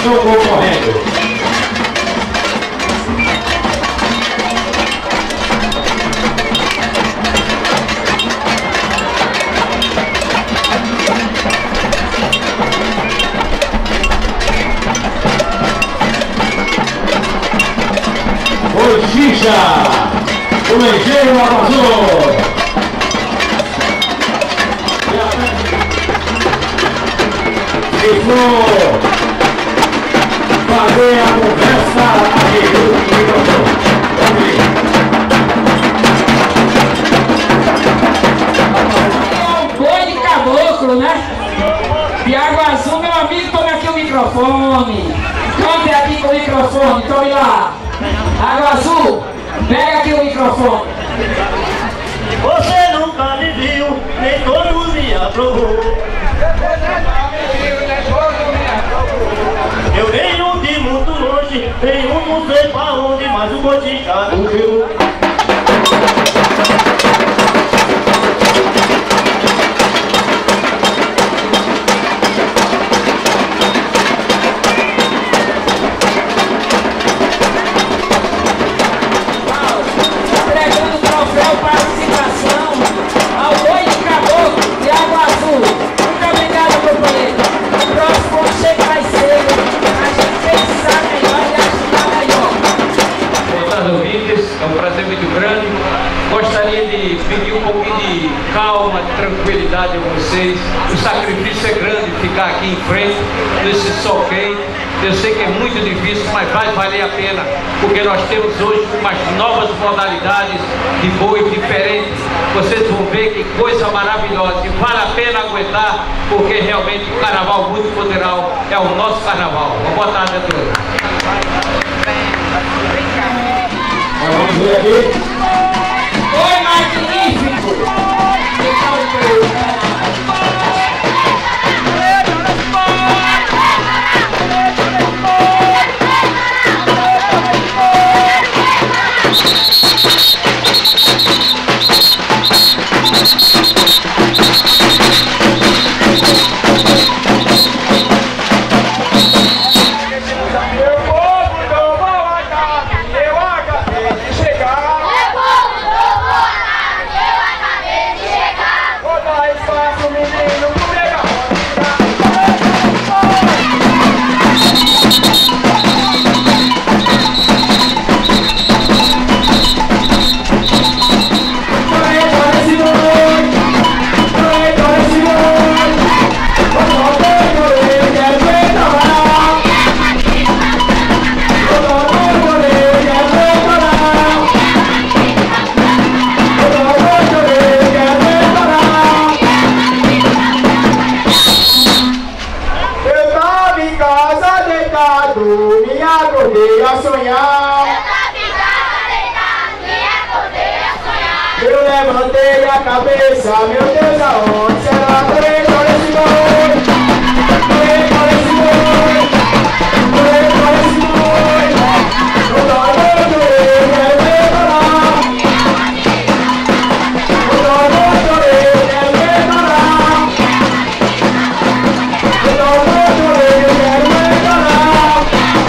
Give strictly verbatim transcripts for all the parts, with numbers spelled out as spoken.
seu concorrente. Xixa, o Engenho Azul. Ficou fazer a conversa aqui no microfone. É um boi de caboclo, né? Piago Azul, meu amigo, tome aqui o microfone. Cante aqui com o microfone, tome lá. Água Azul, pega aqui o microfone. Você nunca me viu, nem todo me aprovou. Eu venho de muito longe, venho não sei pra onde, mas o bote já morreu. Gostaria de pedir um pouquinho de calma, de tranquilidade a vocês. O sacrifício é grande ficar aqui em frente, nesse sol quente. Eu sei que é muito difícil, mas vai valer a pena, porque nós temos hoje umas novas modalidades de boi diferentes. Vocês vão ver que coisa maravilhosa, e vale a pena aguentar, porque realmente o Carnaval Muito Poderal é o nosso carnaval. Uma boa tarde a todos. Vamos ver aqui. Oi, magnífico! Me acordei a sonhar. Eu tava em casa deitado, me acordei a sonhar. Eu levantei a cabeça, meu Deus, aonde será? Corei, corei, esse boi. Corei, corei, esse boi. Corei, corei, esse boi. Toda noite eu quero decorar. Toda noite eu quero decorar. Toda noite eu quero decorar.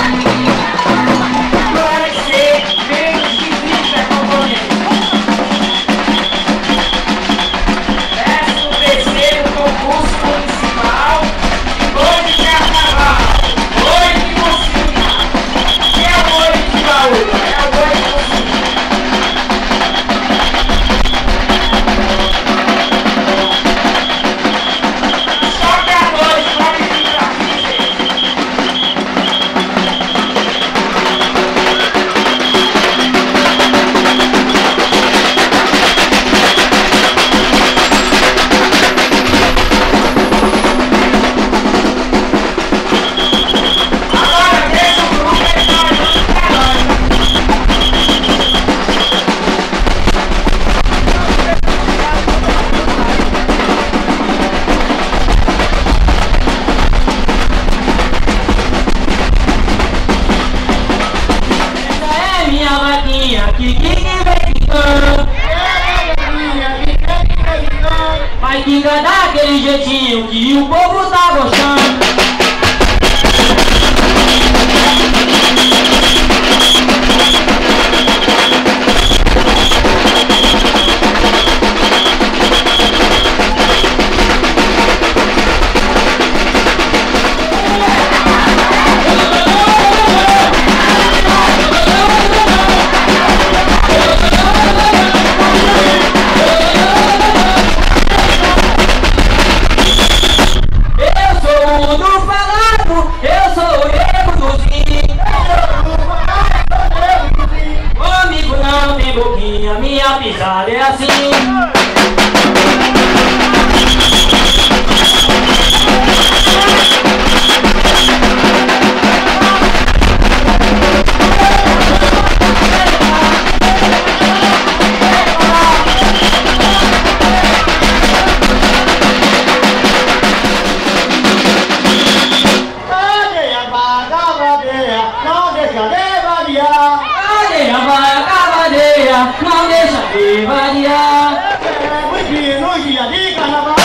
Mas diga daquele jeitinho que o povo tá gostando. assim. Não deixa de variar. É muito no dia de carnaval.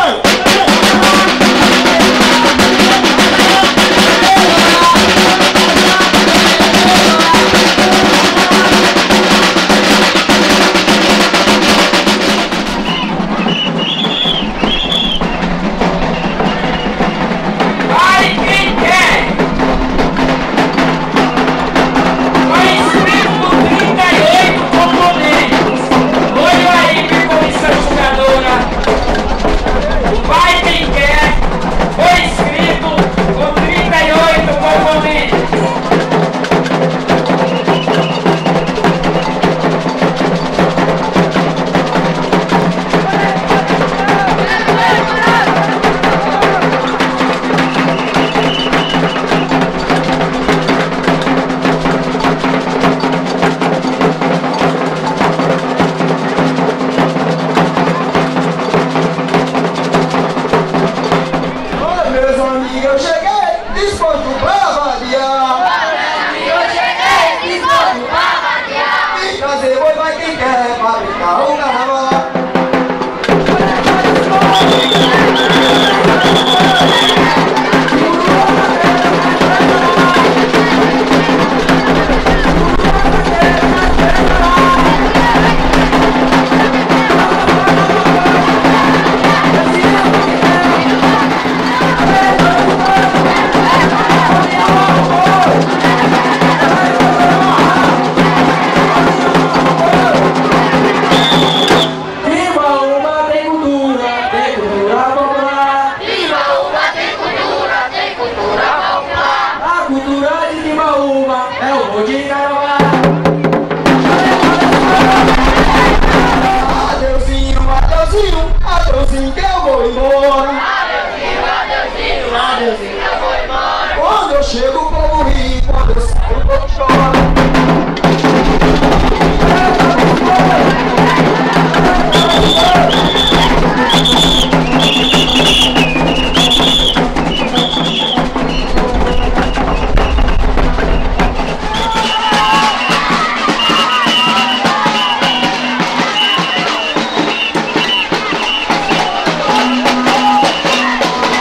Chega o povo ri, quando eu saio o povo chora.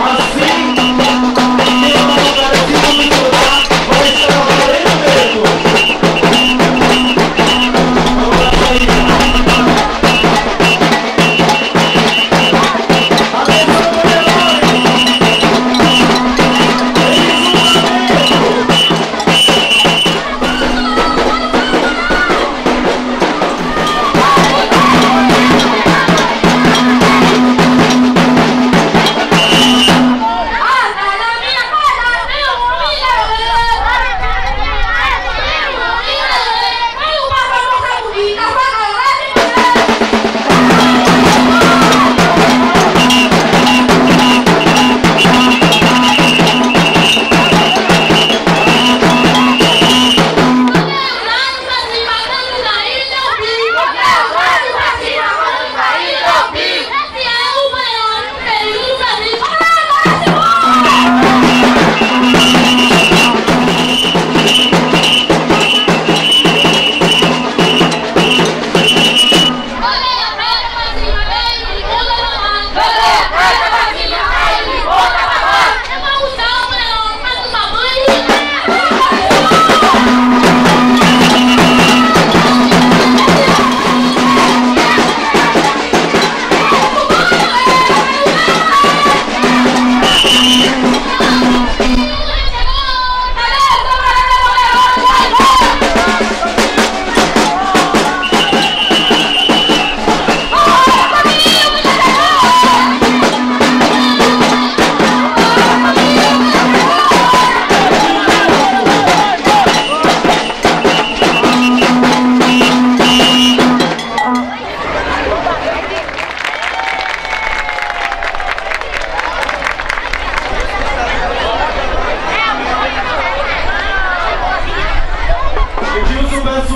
Assim, quem não parece muito lá, vai estar valendo mesmo.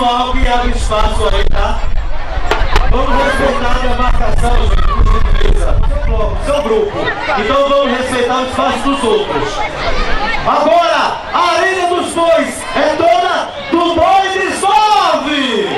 pessoal que abre espaço aí, tá? Vamos respeitar a demarcação, gente, por gentileza. Seu bloco, seu grupo. Então vamos respeitar o espaço dos outros. Agora, a Arena dos Bois é toda do Boi Dissolve!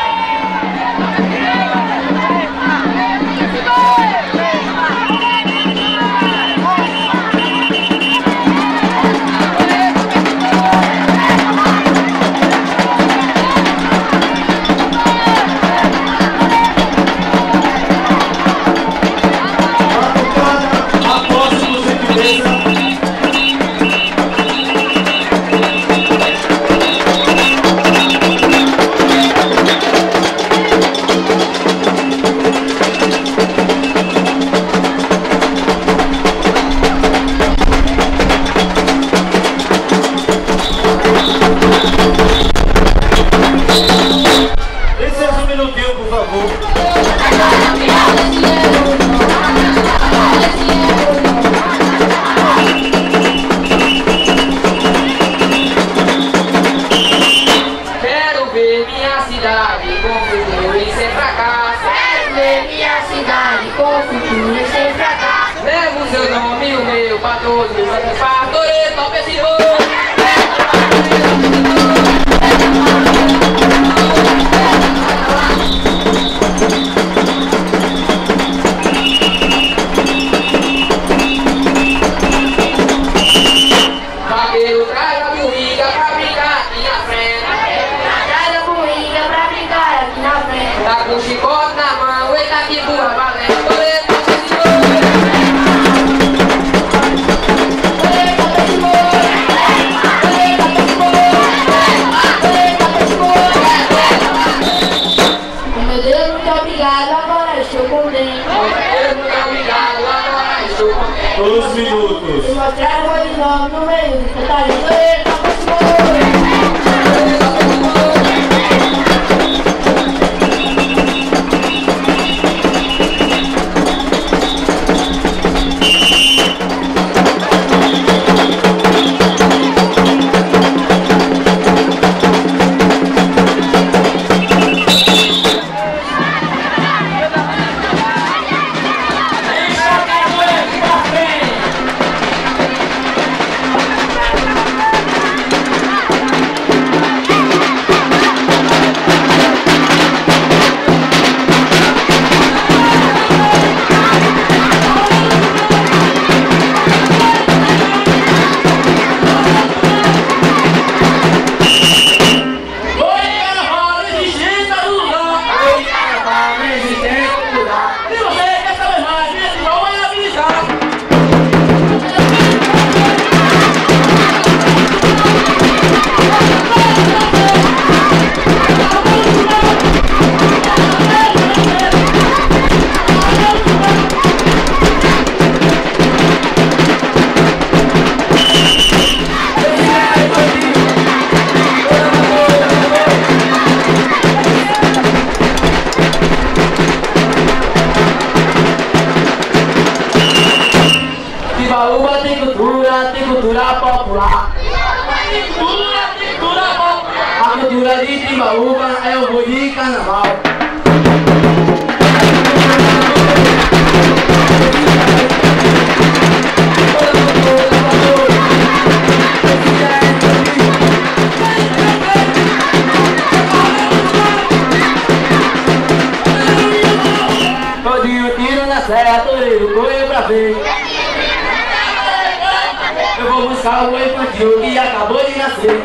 Dois minutos. Eu vou buscar o infantil que acabou de nascer.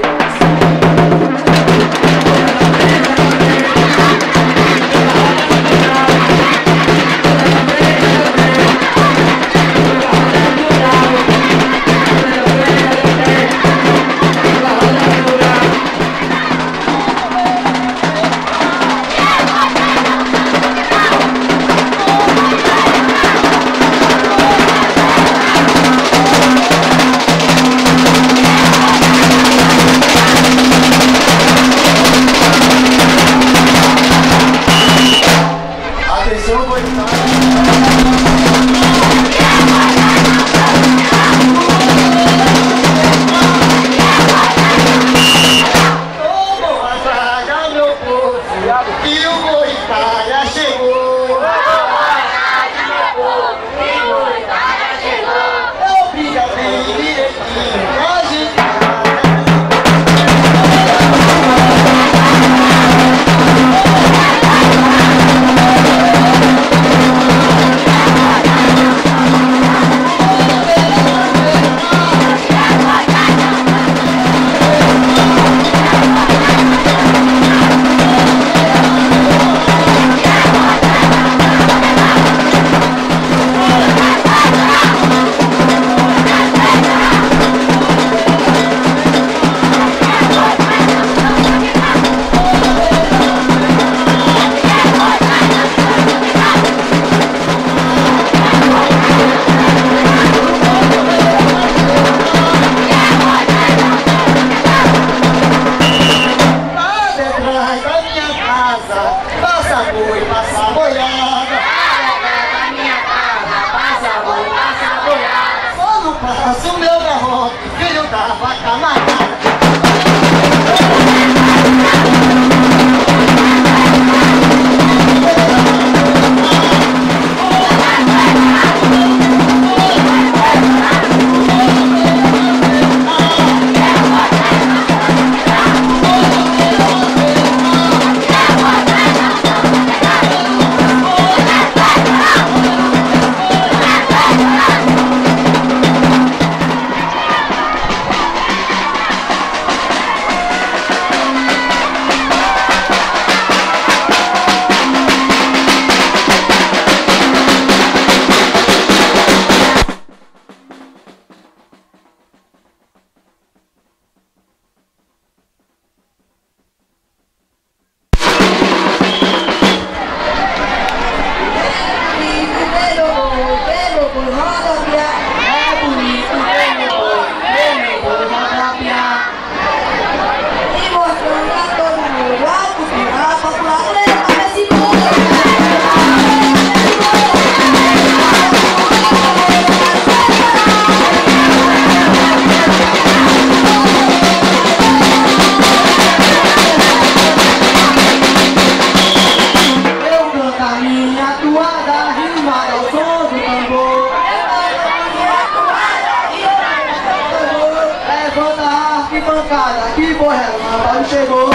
que boi relâmpago chegou.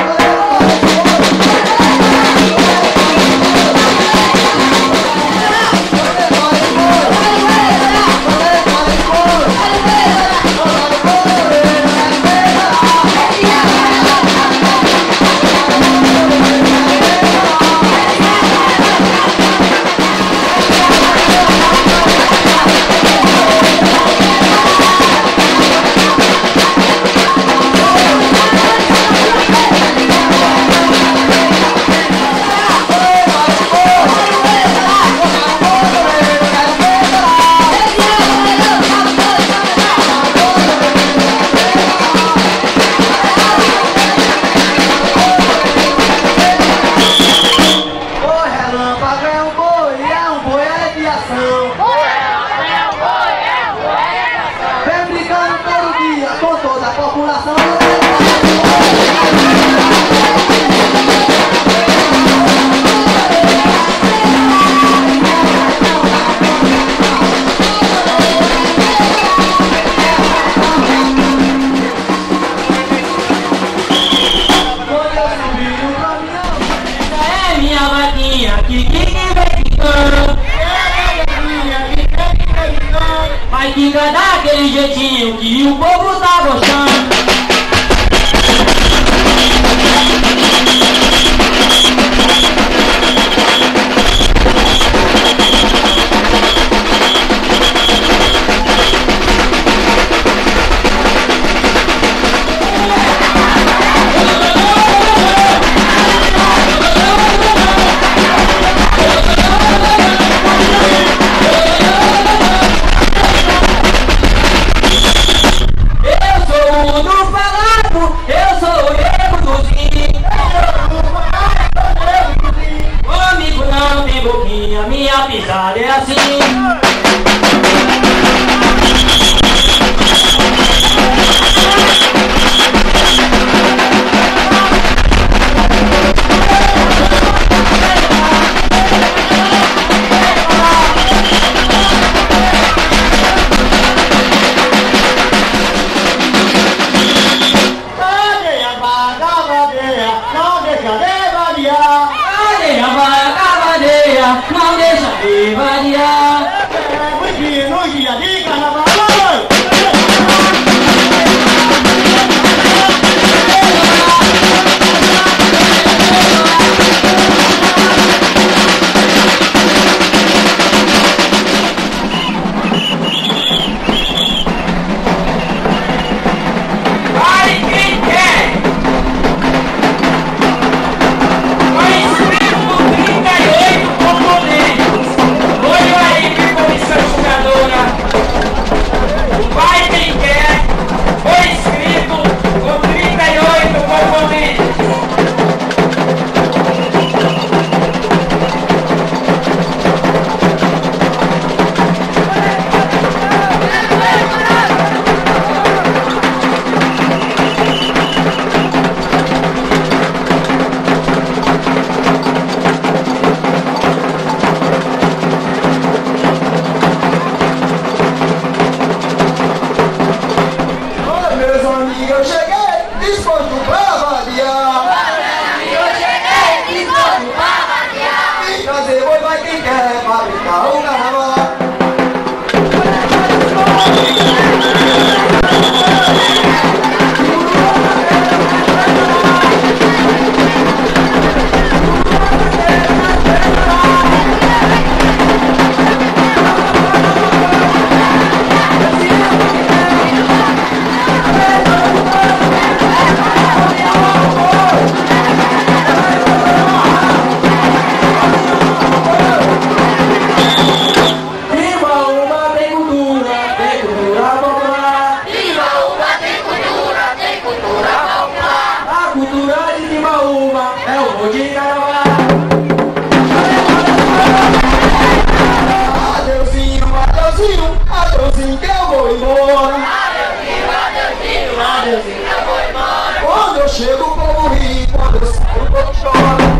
Mas fica daquele jeitinho que o povo tá gostando. Minha pisada é assim. Não deixa de variar. É muito no dia de carnaval. Quando eu chego, o povo ri. Quando eu saio, o povo chora.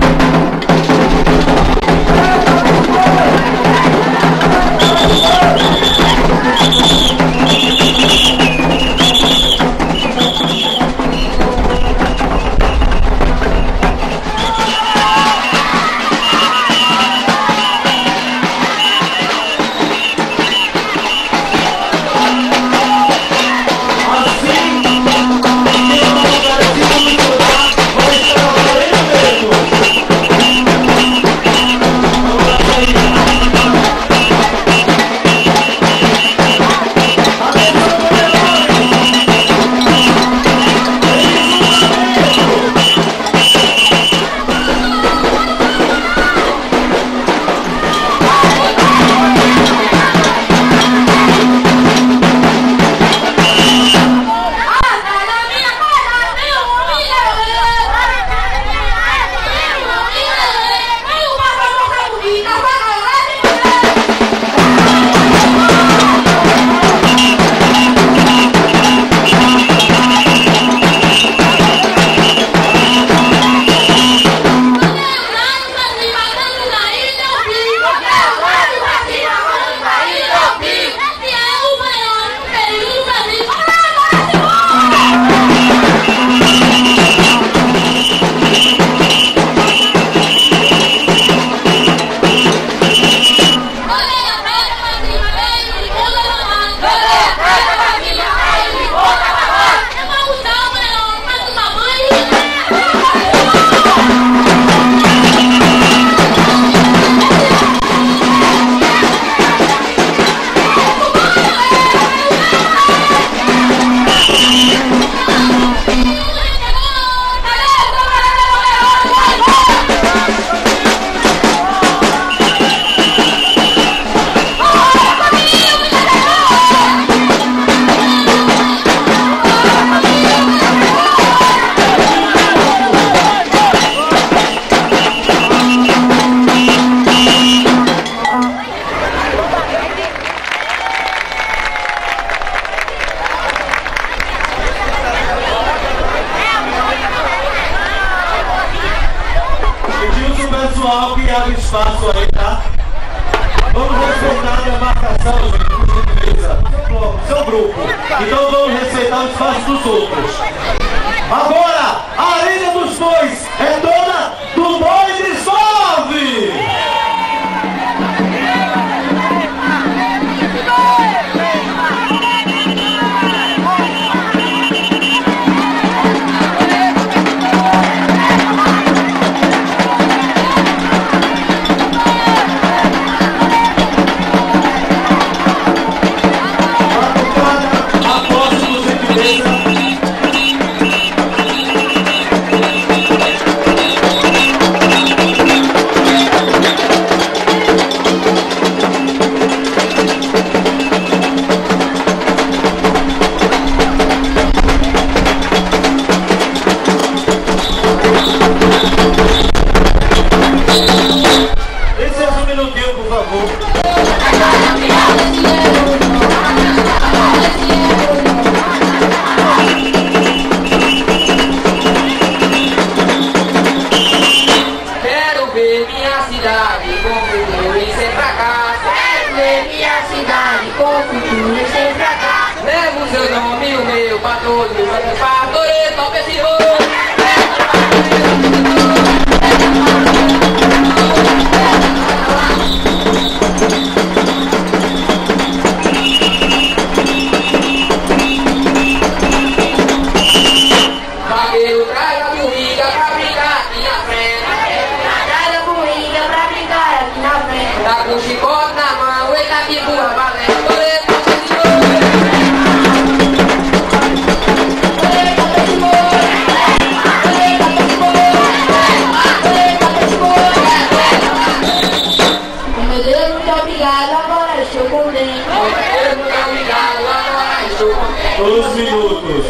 Pessoal que abre espaço aí, tá? Vamos respeitar a demarcação, gente, por gentileza. Seu grupo. Então vamos respeitar o espaço dos outros. Agora, a Arena dos Bois é toda do Boi Dissolve! Dois minutos.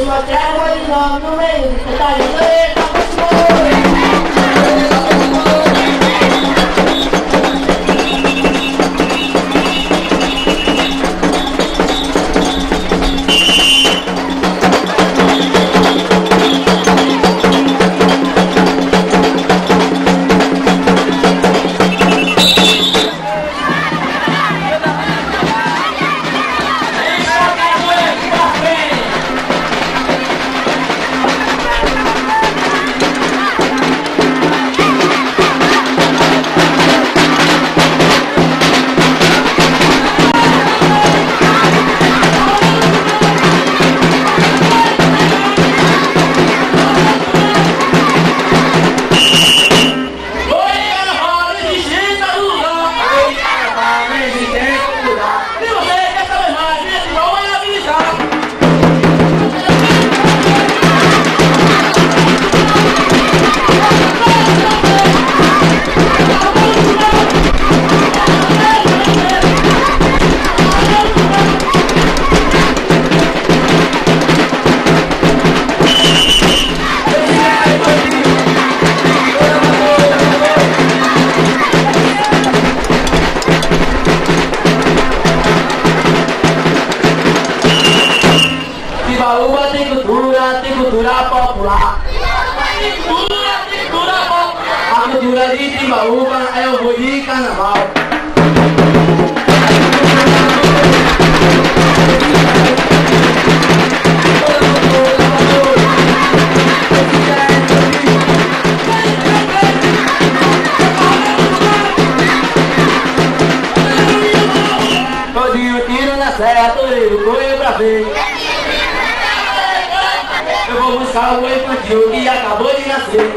Eu vou buscar o infantil que acabou de nascer.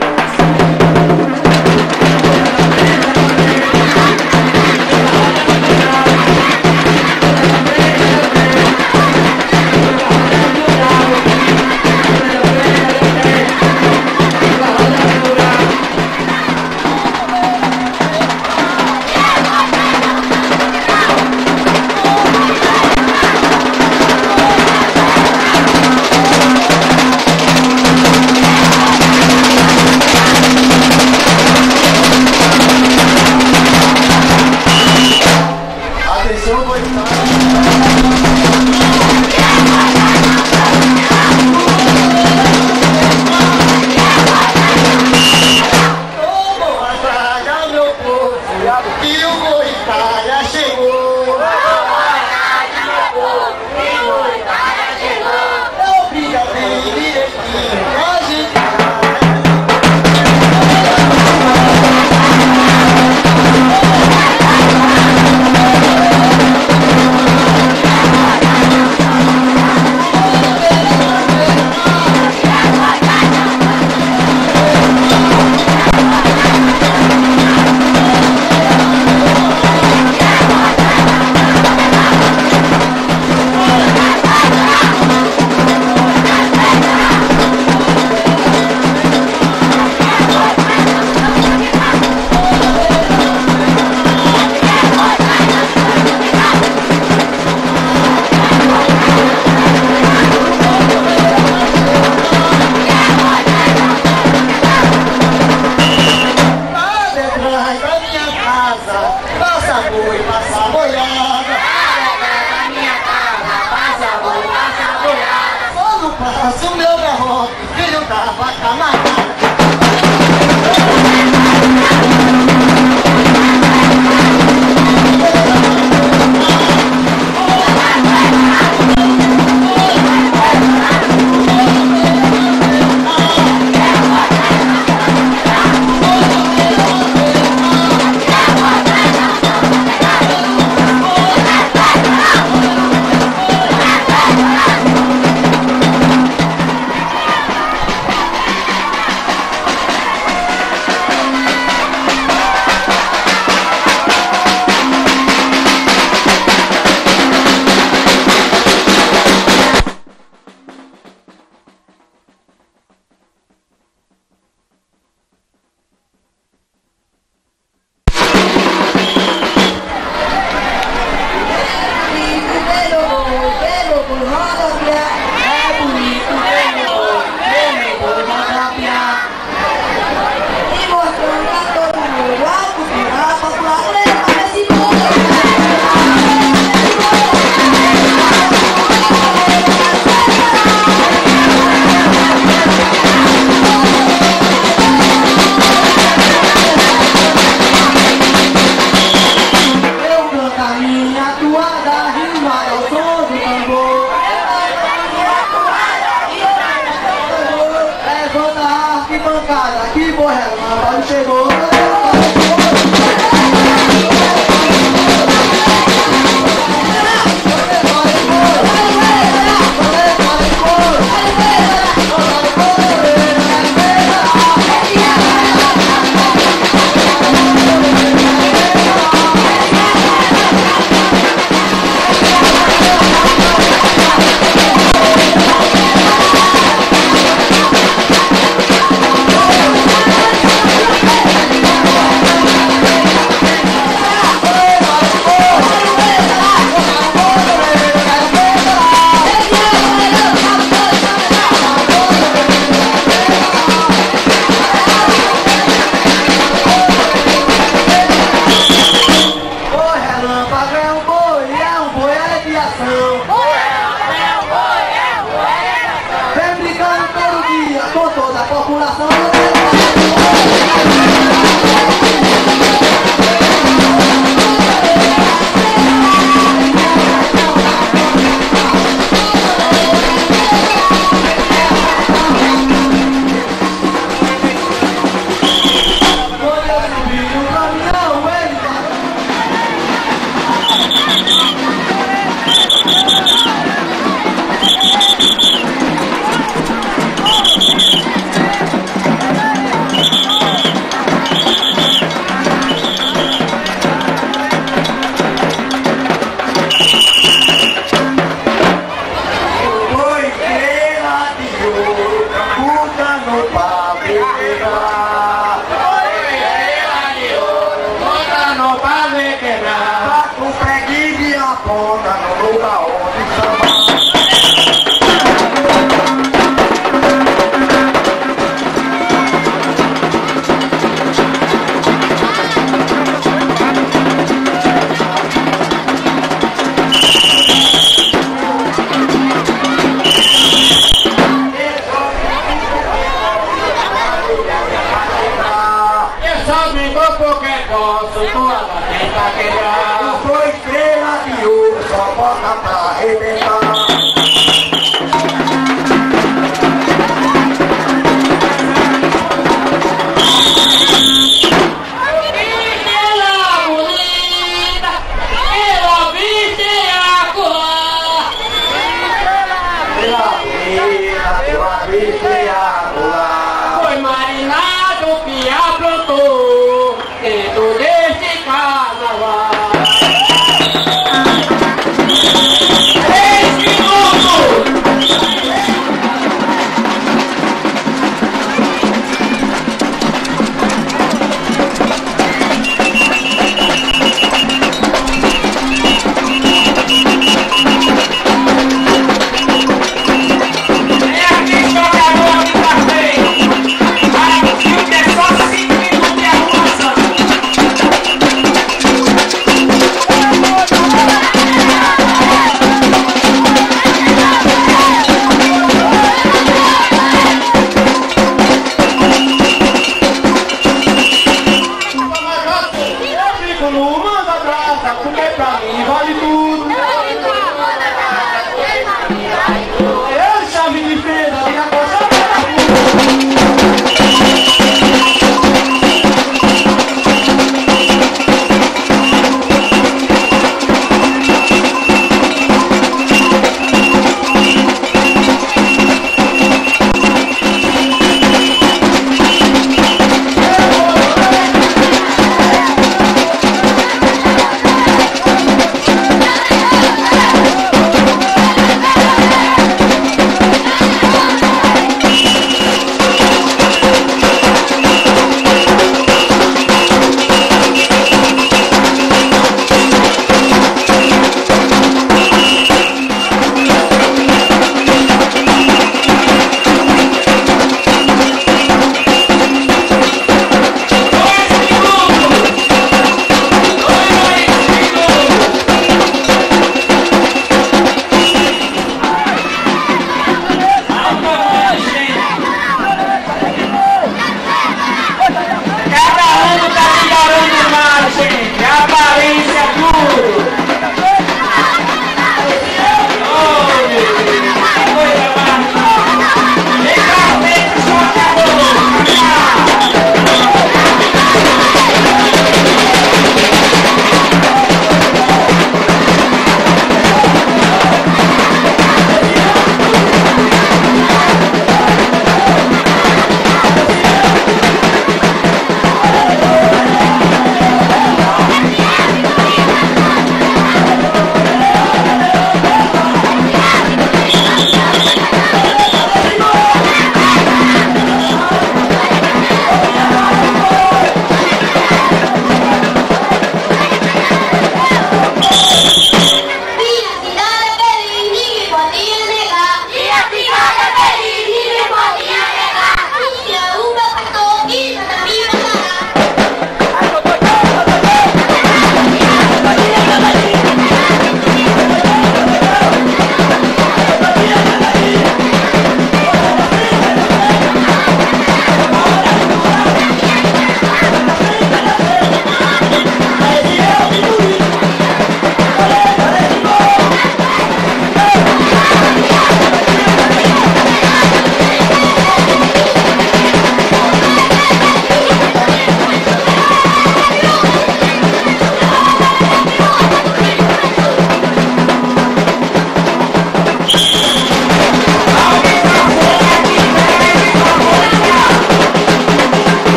Thank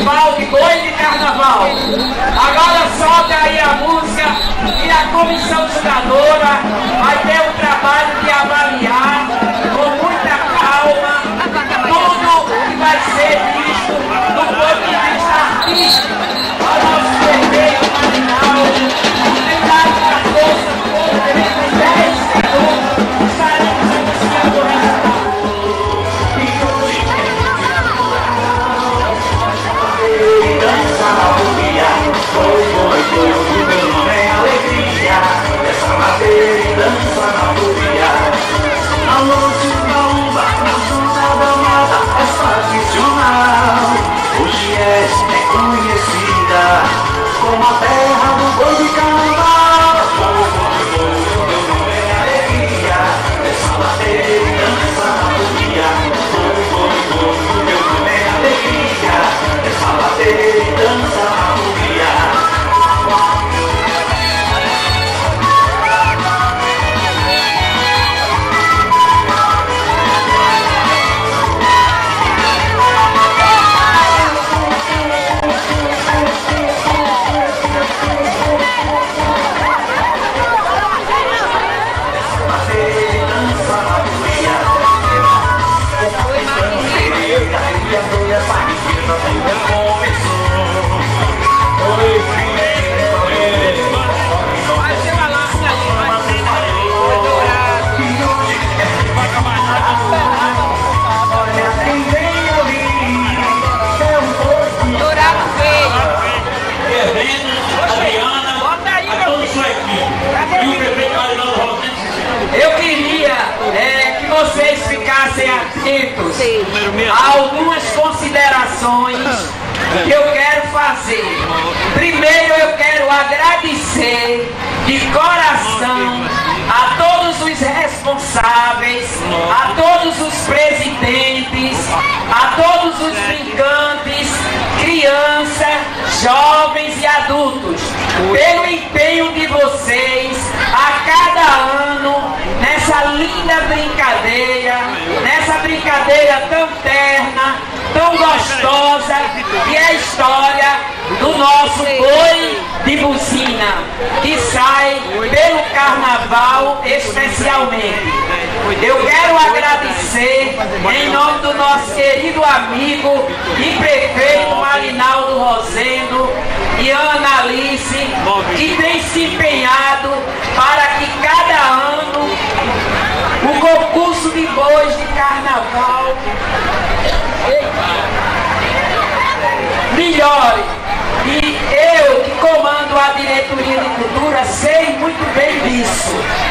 festival de boi de carnaval. Agora sobe aí a música e a comissão jogadora vai ter o trabalho de avaliar com muita calma tudo que vai ser visto do ponto de vista artístico ao nosso perfeito Marinal. Tem dado quatorze minutos, dez minutos, estaremos anunciando o resultado. Dança na folia, foi, foi, foi, o meu nome é alegria. Essa madeira e dança na folia. Alô, Timbaúba, na zona da mata, é tradicional. Hoje é reconhecida como a terra do boi de carnaval. Foi, foi, foi, o meu nome é alegria. Essa madeira e dança na folia. Foi, foi, foi, o meu nome é alegria. Essa bater e dança na folia. Eu queria é, que vocês ficassem atentos a algumas considerações que eu quero fazer. Primeiro eu quero agradecer de coração a todos os responsáveis, a todos os presidentes, a todos os brincantes, crianças, jovens e adultos, pelo empenho de vocês a cada ano nessa linda brincadeira, nessa brincadeira tão terna, tão gostosa, que é a história do nosso boi de buzina, que sai pelo carnaval especialmente. Eu quero agradecer em nome do nosso querido amigo e prefeito Marinaldo Rosendo e Ana Alice, que tem se empenhado para que cada ano o concurso de bois de carnaval melhore. E eu, que comando a diretoria de cultura, sei muito bem disso.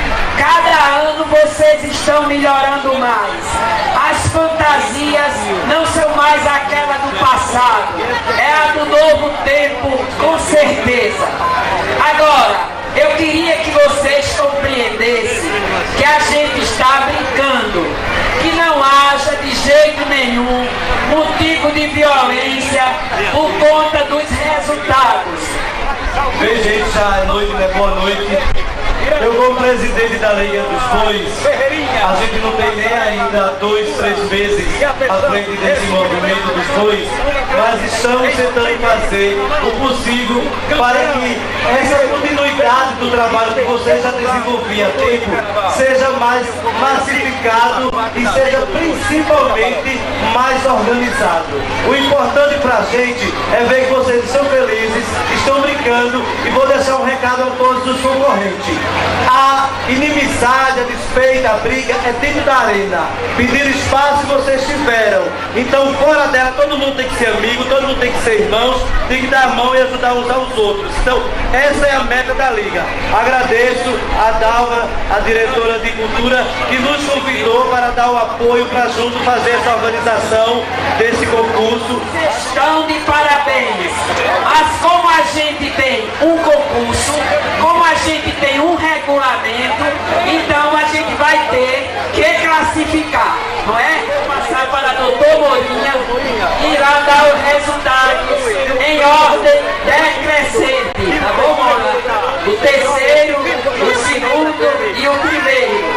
Cada ano vocês estão melhorando mais. As fantasias não são mais aquela do passado, é a do novo tempo, com certeza. Agora, eu queria que vocês compreendessem que a gente está brincando, que não haja de jeito nenhum motivo de violência por conta dos resultados. Bem, gente, já é noite, né? Boa noite. Eu, como presidente da Liga dos Bois, a gente não tem nem ainda dois, três meses à frente desse movimento dos bois, mas estamos tentando fazer o possível para que essa continuidade do trabalho que vocês já desenvolviam há tempo seja mais massificado e seja principalmente mais organizado. O importante para a gente é ver que vocês estão felizes, estão brincando, e vou deixar um recado a todos os concorrentes. A inimizade, a despeita, a briga é dentro da arena. Pedir espaço e vocês tiveram. Então fora dela todo mundo tem que ser amigo, todo mundo tem que ser irmãos, tem que dar a mão e ajudar uns aos outros. Então essa é a meta da Liga. Agradeço a Dalva, a diretora de cultura, que nos convidou para dar o apoio para junto fazer essa organização desse concurso. Estão de parabéns. Mas como a gente tem um concurso, como a gente tem um regulamento, então a gente vai ter que classificar, não é? Vou passar para o doutor Morinha e irá dar os resultados em ordem decrescente, tá bom, Moura? O terceiro, o segundo e o primeiro.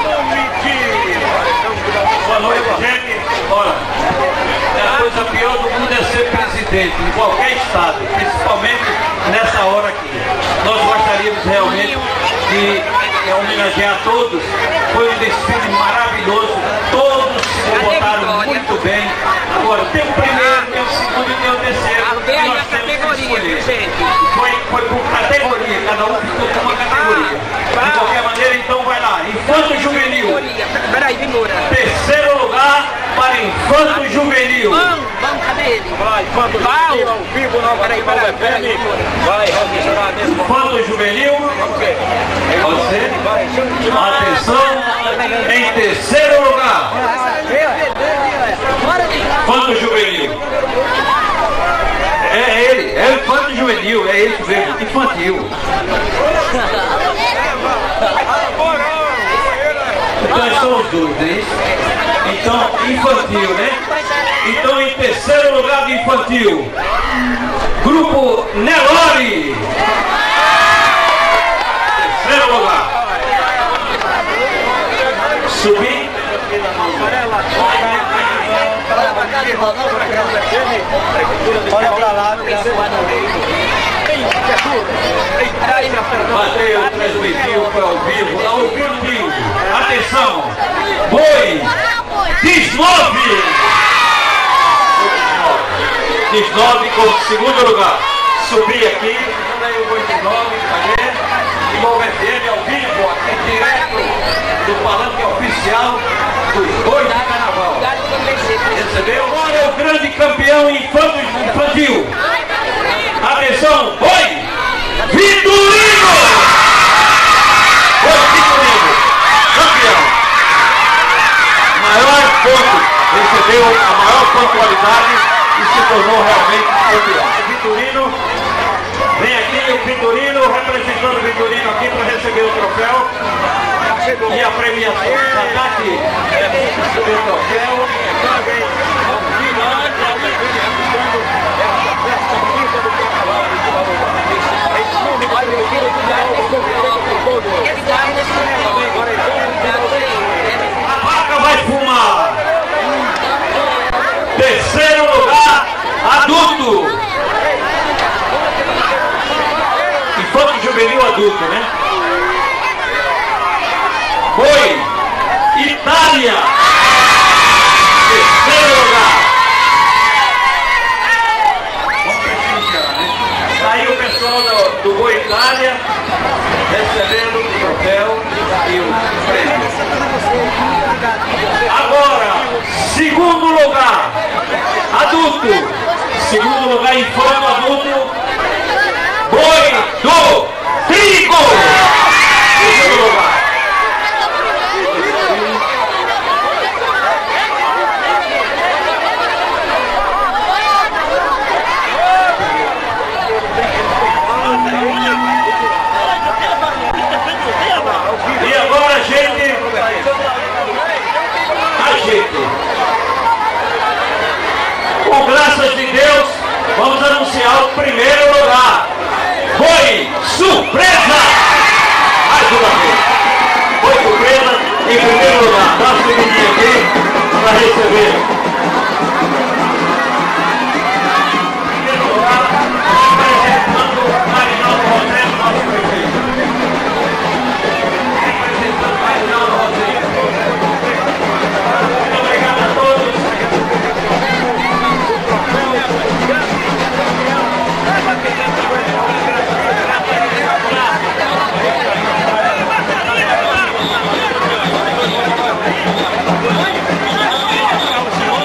Boa noite, gente. Olha, a coisa pior do mundo é ser presidente. evento, em qualquer estado, principalmente nessa hora aqui. Nós gostaríamos realmente de é, homenagear todos. Foi um desfile maravilhoso, todos se comportaram muito bem. Agora, tem o primeiro, tem o segundo e tem o terceiro. Vem aí a categoria, gente. Foi, foi por categoria, cada um ficou com uma categoria. De qualquer maneira, então vai lá. Infanto Juvenil. Peraí, Vimura. Terceiro lugar para Infanto Juvenil. Vamos, vamos, cadê ele? Vai, Infanto Juvenil, ao vivo, não vai, vai, vai, vai, chorar mesmo. Infanto Juvenil. Você. Atenção, em terceiro lugar. Infanto Juvenil. É ele, é o Infanto Juvenil, é ele mesmo, infantil. Então são os dois, é isso? Então, infantil, né? Então, em terceiro lugar de infantil, Grupo Nelore. Terceiro lugar. Subir. Olha pra lá, Bateu, transmitiu, foi ao vivo, ao vivo. Atenção, Boi, Deslove. Deslove com segundo lugar. Subir aqui, daí o Boi Deslove, cadê? E o F M ao vivo, aqui direto do palanque oficial dos Bois de Carnaval. Recebeu? Agora é o grande campeão infantil. Atenção, Boi Vitorino! Boi Vitorino, campeão. Maior ponto, recebeu a maior pontualidade e se tornou realmente campeão. O Vitorino, vem aqui o Vitorino, representando o Vitorino aqui para receber o troféu. E a premiação. Já está aqui. Receber o troféu. A vaca vai fumar. Terceiro lugar, adulto. Infanto Juvenil adulto, né? Foi Itália. Terceiro lugar. Vamos prestigiar, né? Aí o pessoal do, do Boi Itália recebendo o troféu e o prêmio. Agora, segundo lugar, adulto. Segundo lugar, infanto adulto, Boi do Trigo. Segundo lugar. E agora, gente, a gente, com graças de Deus, vamos anunciar o primeiro lugar. Foi surpresa! Mais uma vez. Foi surpresa em primeiro lugar. Dá uma subidinha aqui para receber. Primeiro lugar, representando o Marinaldo Rosendo, nosso prefeito. Representando o Marinaldo Rosendo. Muito obrigado a todos. Vamos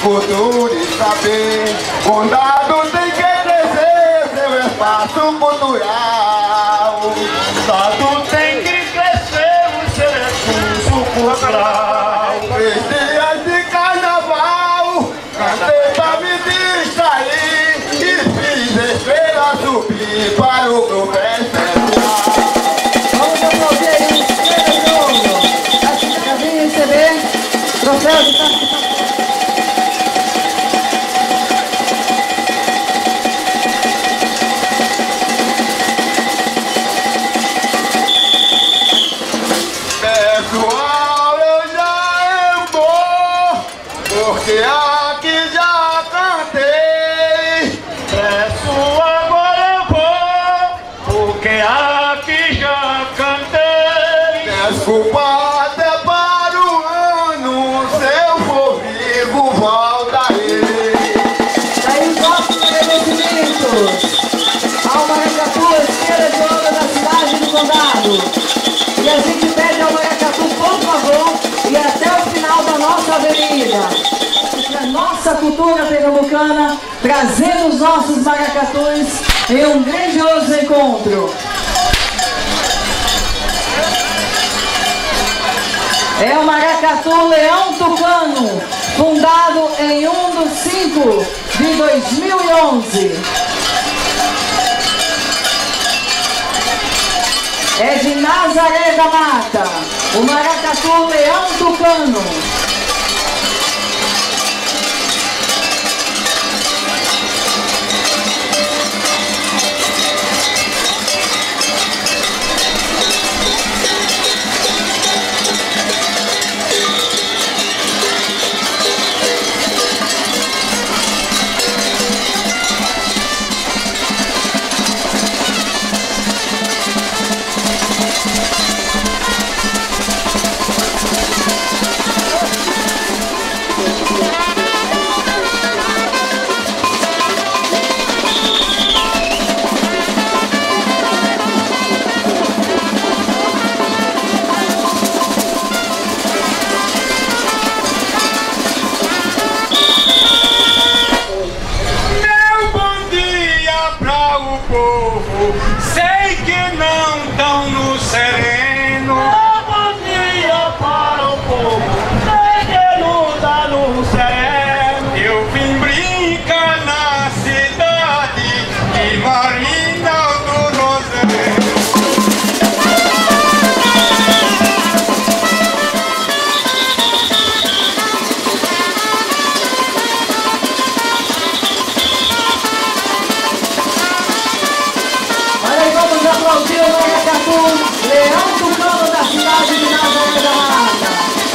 cultura e saber. Condado tem que crescer seu espaço cultural. Condado tem que crescer o seu recurso cultural. Três dias de carnaval, cantei pra me distrair e fiz estrela subir para o grupo especial. Vamos aplaudir aí, Estrela de Ouro. Já vem receber troféu de participação. Pessoal, eu já vou, porque aqui já cantei. Peço agora eu vou, porque aqui já cantei. Desculpa até para o ano, se eu for vivo, voltarei. Daí os nossos agradecimentos ao Maracatu, Estrela de Ouro da cidade do Condado. E a gente pede ao Maracatu, por favor, e até o final da nossa avenida, a nossa cultura pernambucana, trazendo os nossos maracatus em um grandioso encontro. É o Maracatu Leão Tucano, fundado em um de cinco de dois mil e onze. É de Nazaré da Mata, o Maracatu Leão Tucano. Sei que não tão no sereno. Bom dia para o povo, sei que não tá no sereno. Eu vim brincar na cidade de Marina do Rosário. Aplaudir o Maracatu, Leão Tucano da cidade de Nazaré da Mata.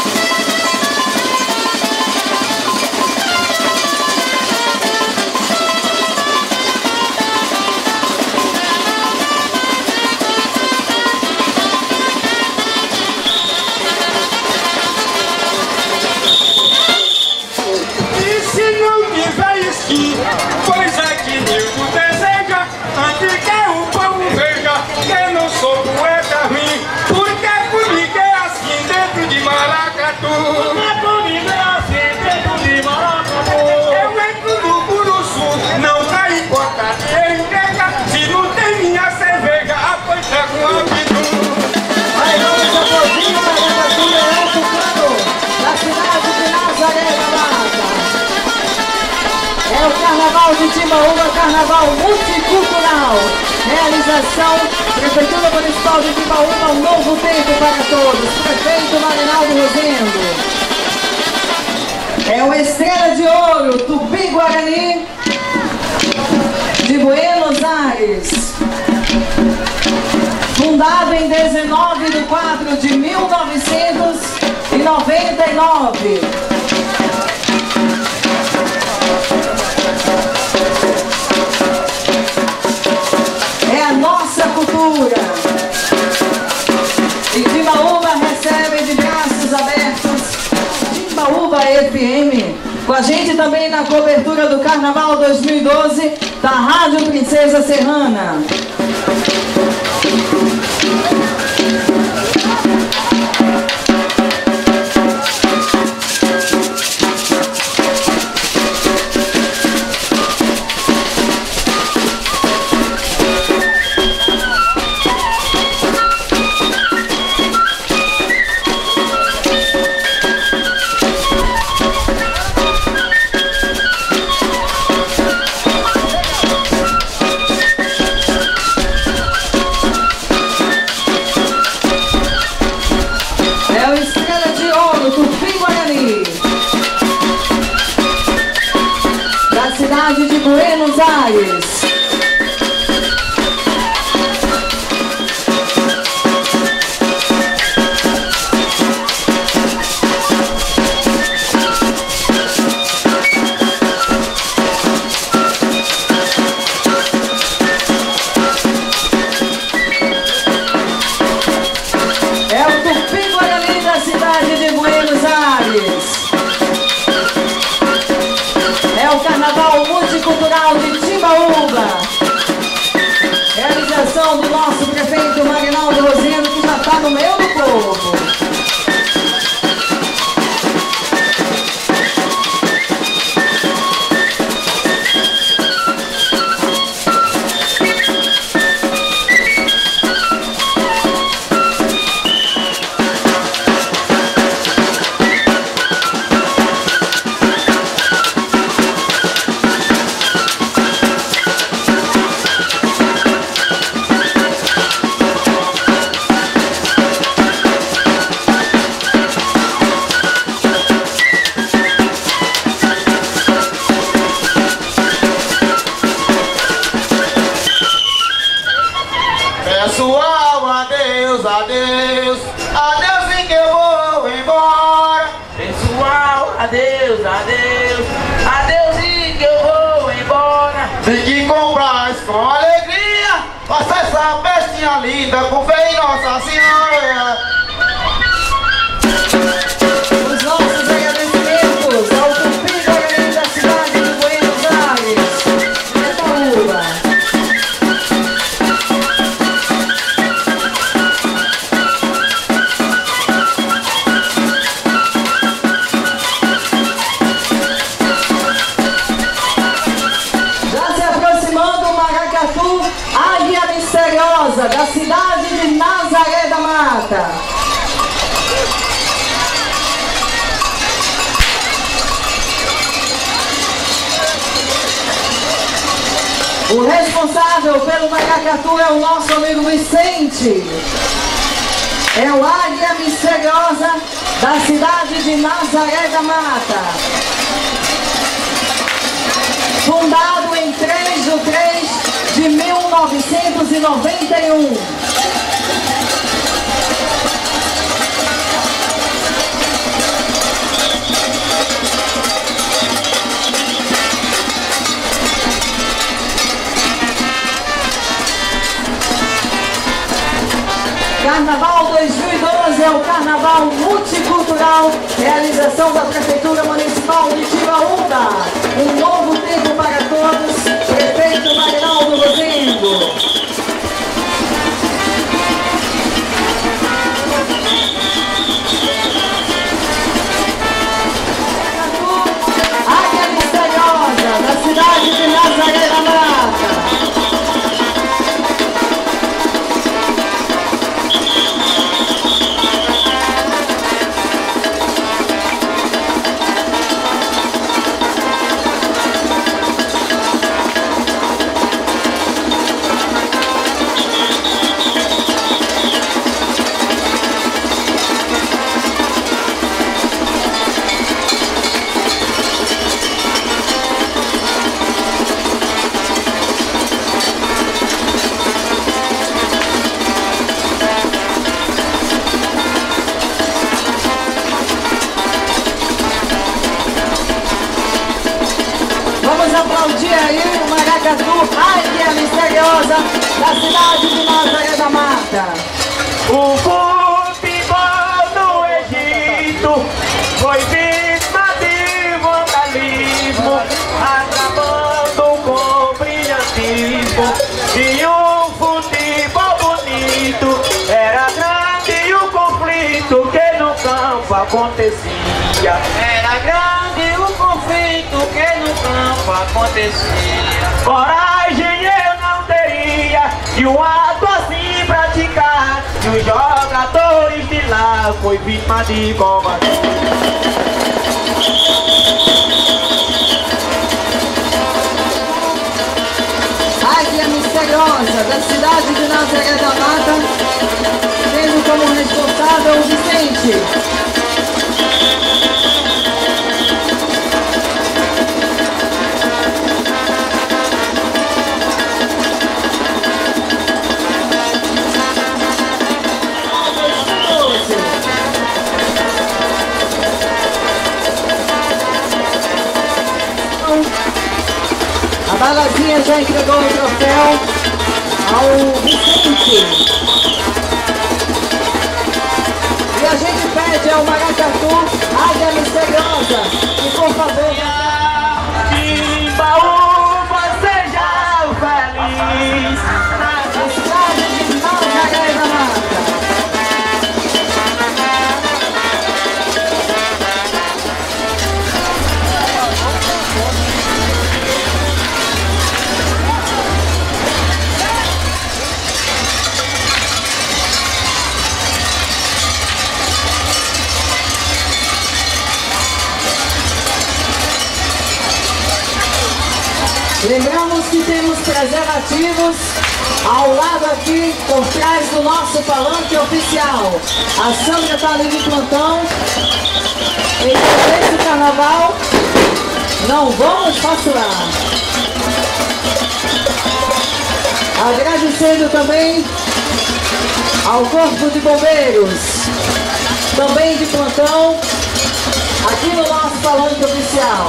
E se não tiver esqui, pois é que Nildo deseja, antes que o povo veja que não sou poeta ruim, porque comigo é assim dentro de Maracatu. Porque comigo é assim dentro de Maracatu. Eu entro no Curuçu, não dá importância em entrega, se não tem minha cerveja, apois tá com a bidu. Aí vamos aplaudir o Maracatu, Leão Tucano da cidade de Nazaré da Mata. É o Carnaval de Timbaúba, Carnaval multicultural. Realização, Prefeitura Municipal de Timbaúba, um novo tempo para todos. Prefeito Marinaldo Rosendo. É o Estrela de Ouro, Tupi-Guarani, de Buenos Aires. Fundado em dezenove de quatro de mil novecentos e noventa e nove. É a nossa cultura. E Timbaúba recebe de braços abertos Timbaúba F M. Com a gente também na cobertura do Carnaval dois mil e doze da Rádio Princesa Serrana. no meio do povo. Pessoal, adeus, adeus, adeus e que eu vou embora. Pessoal, adeus, adeus, adeus e que eu vou embora. Fique com paz, com alegria, faça essa festinha linda com fé em Nossa Senhora. Os nossos agradecimentos ao Cumprido Organização da cidade de Buenos Aires, Itaúba. Águia Misteriosa, da cidade de Nazaré da Mata. O responsável pelo maracatu é o nosso amigo Vicente. É o Águia Misteriosa, da cidade de Nazaré da Mata. Fundado em três de três de mil novecentos e noventa e um. Carnaval dois mil e doze é o carnaval multicultural, realização da Prefeitura Municipal de Tibaúba. Um novo tempo para todos, prefeito Marinaldo Rodrigo. Águia Misteriosa, da cidade de Nazaré da Mata. Aplaudir aí o maracatu Águia Misteriosa, da cidade de Nazaré da Mata. O futebol no Egito foi vítima de vandalismo, acabando com brilhantismo. E um futebol bonito, era grande o conflito que no campo acontecia. Era grande o conflito que no campo acontecia. Coragem eu não teria de um ato assim praticar, e os jogadores de lá foi vítima de covardia. Águia Misteriosa, da cidade de Nazaré da Mata, tendo como responsável o Vicente. A Balazinha já entregou o troféu ao Vicente. E a gente pede ao maracatu Águia Misteriosa que, por favor, Timbaúba seja feliz na cidade de Nazaré da Mata. Lembramos que temos preservativos ao lado aqui, por trás do nosso palanque oficial. A Sandra está ali de plantão. Em esse carnaval, não vamos faturar. Agradecendo também ao Corpo de Bombeiros, também de plantão, aqui no nosso palanque oficial.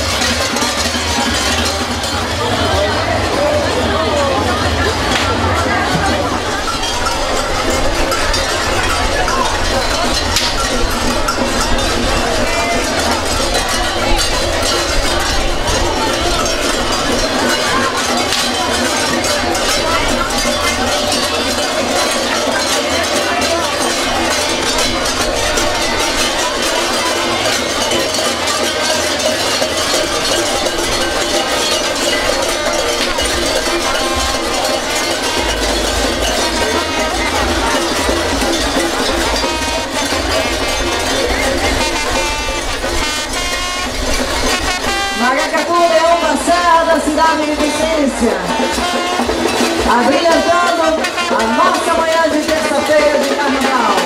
Maracatu, Leão da Serra da cidade de Vicência, abrilhantando a nossa manhã de terça-feira de carnaval.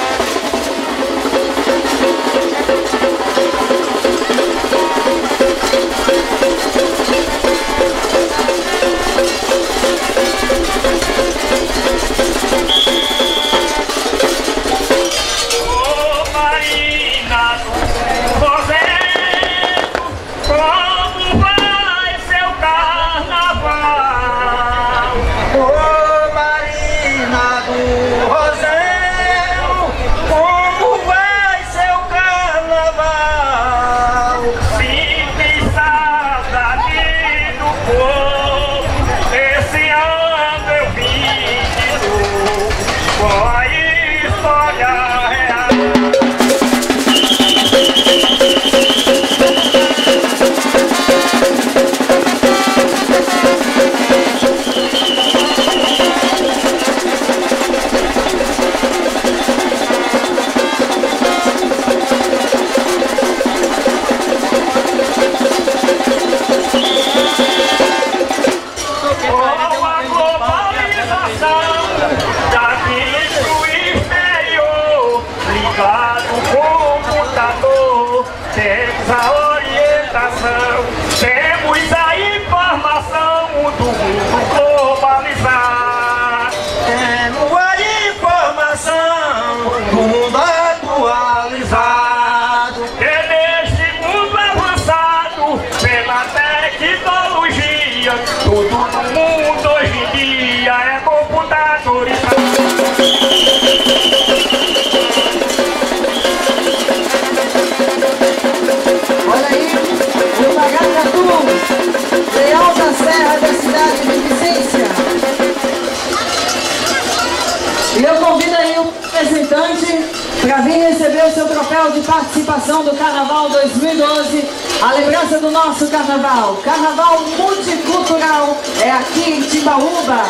Ô Marina do Rosendo, como vai seu carnaval? Ô Marina do Rosendo, como vai seu carnaval? Sinto saudade do povo, esse ano eu vim de novo com a história real. Com a globalização daqui do exterior, ligado com o computador, temos a orientação, temos a informação do mundo globalizado. Temos a informação do mundo atualizado. E neste mundo avançado pela tecnologia, tudo no mundo hoje em dia é computadorizado. Olha aí, o Maracatu, Leão da Serra da cidade de Vicência. E eu convido aí o representante para vir receber o seu troféu de participação do Carnaval dois mil e doze, a lembrança do nosso Carnaval. Carnaval multicultural é aqui em Timbaúba.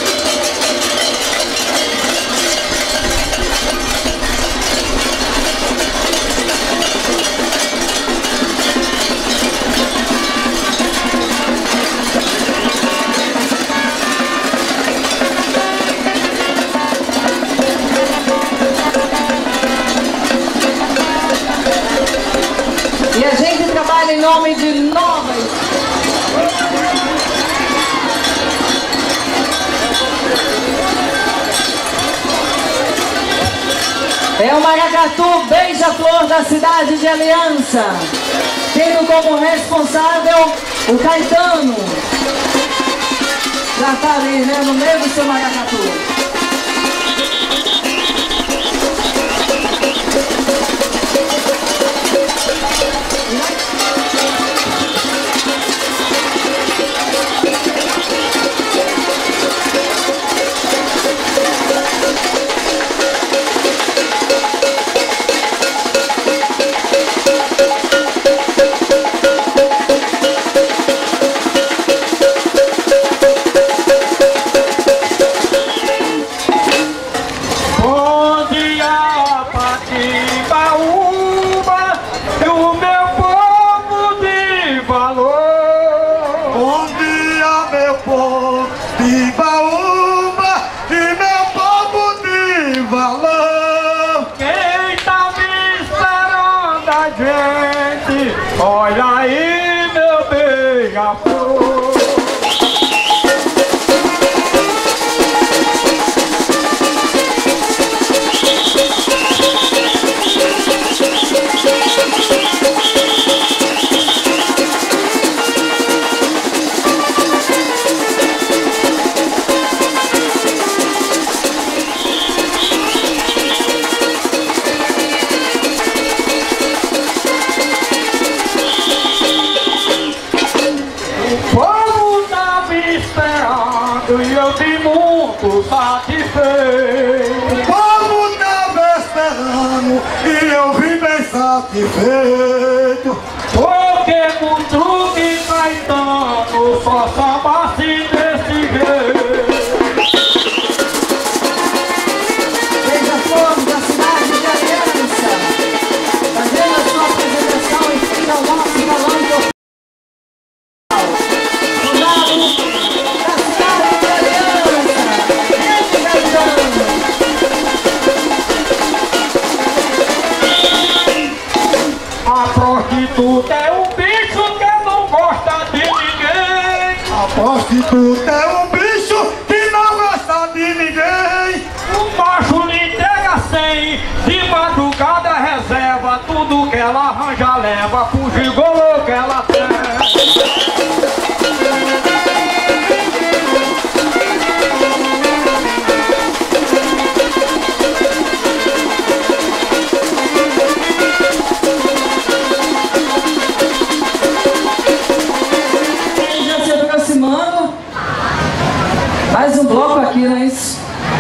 E a gente trabalha em nome de Novas. É o Maracatu Beija-Flor da cidade de Aliança, tendo como responsável o Caetano. Já está ali, né, no meio do seu Maracatu. defeito. Porque o truque Caetano só samba-se desse jeito. Veja Flores, da cidade de Aliança, fazendo a sua apresentação em frente ao nosso palanque fundado da cidade de Aliança, grande Caetano. A prostituta é um bicho que não gosta de ninguém. A prostituta é um bicho que não gosta de ninguém. O macho lhe entrega cem, de madrugada reserva tudo que ela arranja, leva pro gigolô que ela tem. Mais um bloco aqui, não é isso?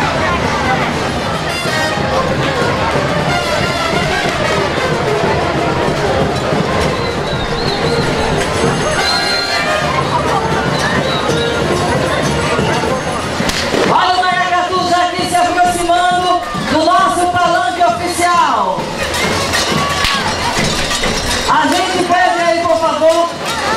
Olha o Maracatu já aqui se aproximando do nosso palanque oficial. A gente pede aí, por favor,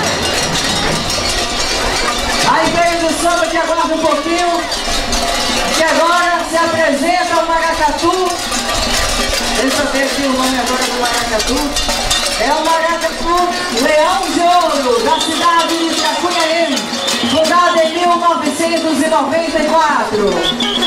a entrega do samba que aguarda um pouquinho, que agora se apresenta o Maracatu. Deixa eu ver aqui o nome agora do Maracatu. É o Maracatu Leão de Ouro, da cidade de Itacuiaém, fundado em mil novecentos e noventa e quatro.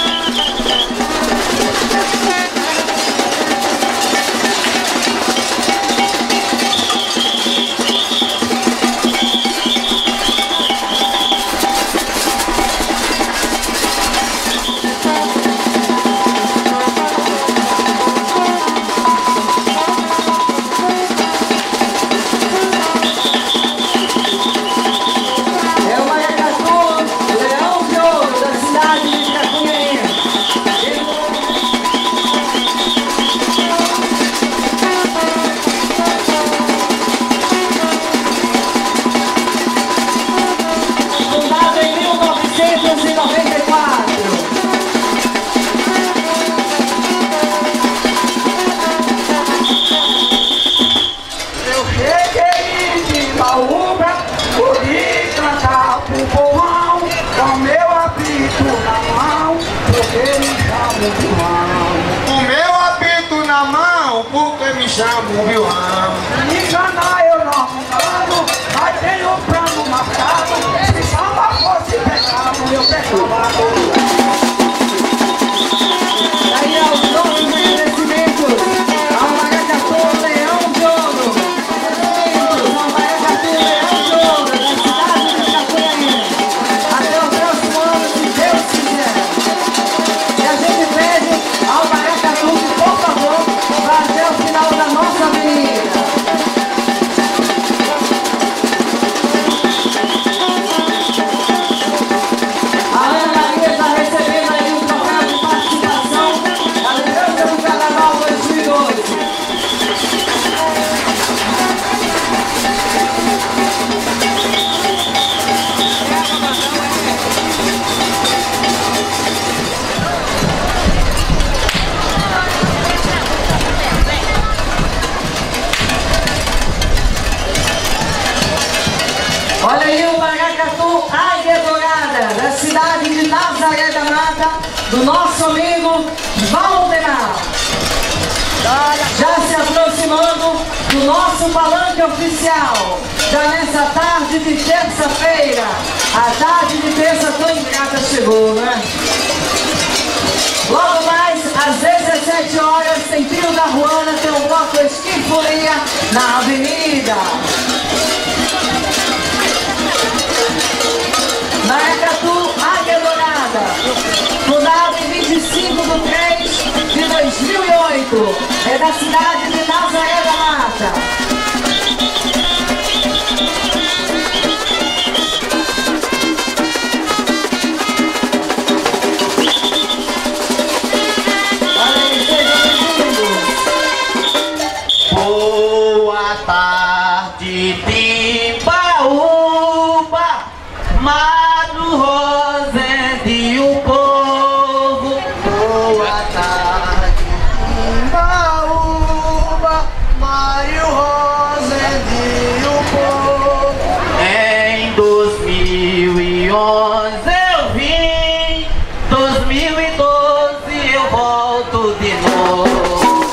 O meu apito na mão, porque me chamo Vilão. Me enganar eu não engano, mas tenho um plano marcado. Se samba fosse pecado, eu pecava. Aí aos nossos agradecimentos ao Maracatu Leão de Ouro. Agradecimentos ao Maracatu Leão de Ouro, da cidade de Itacuiaém. Até o próximo ano, se Deus quiser. E a gente pede ao Maracatu que, por favor, vá até o final da nossa avenida. A Ana Maria está recebendo aí um troféu de participação da liderança do Carnaval dois mil e doze. Olha aí o Maracatu Águia Dourada, da cidade de Nazaré da Mata, do nosso amigo Valdemar. Já se aproximando do nosso palanque oficial, já nessa tarde de terça-feira. A tarde de terça tão ingrata chegou, né? Logo mais, às dezessete horas, tem Trio da Ruana, tem um bloco Esquifolia na avenida. Maracatu Águia Dourada, fundado em vinte e cinco de três de dois mil e oito, é da cidade de Nazaré da Mata. Olha aí, sejam bem-vindos. Timbaúba, Mário Roselinho Povo. Em dois mil e onze eu vim, dois mil e doze eu volto de novo.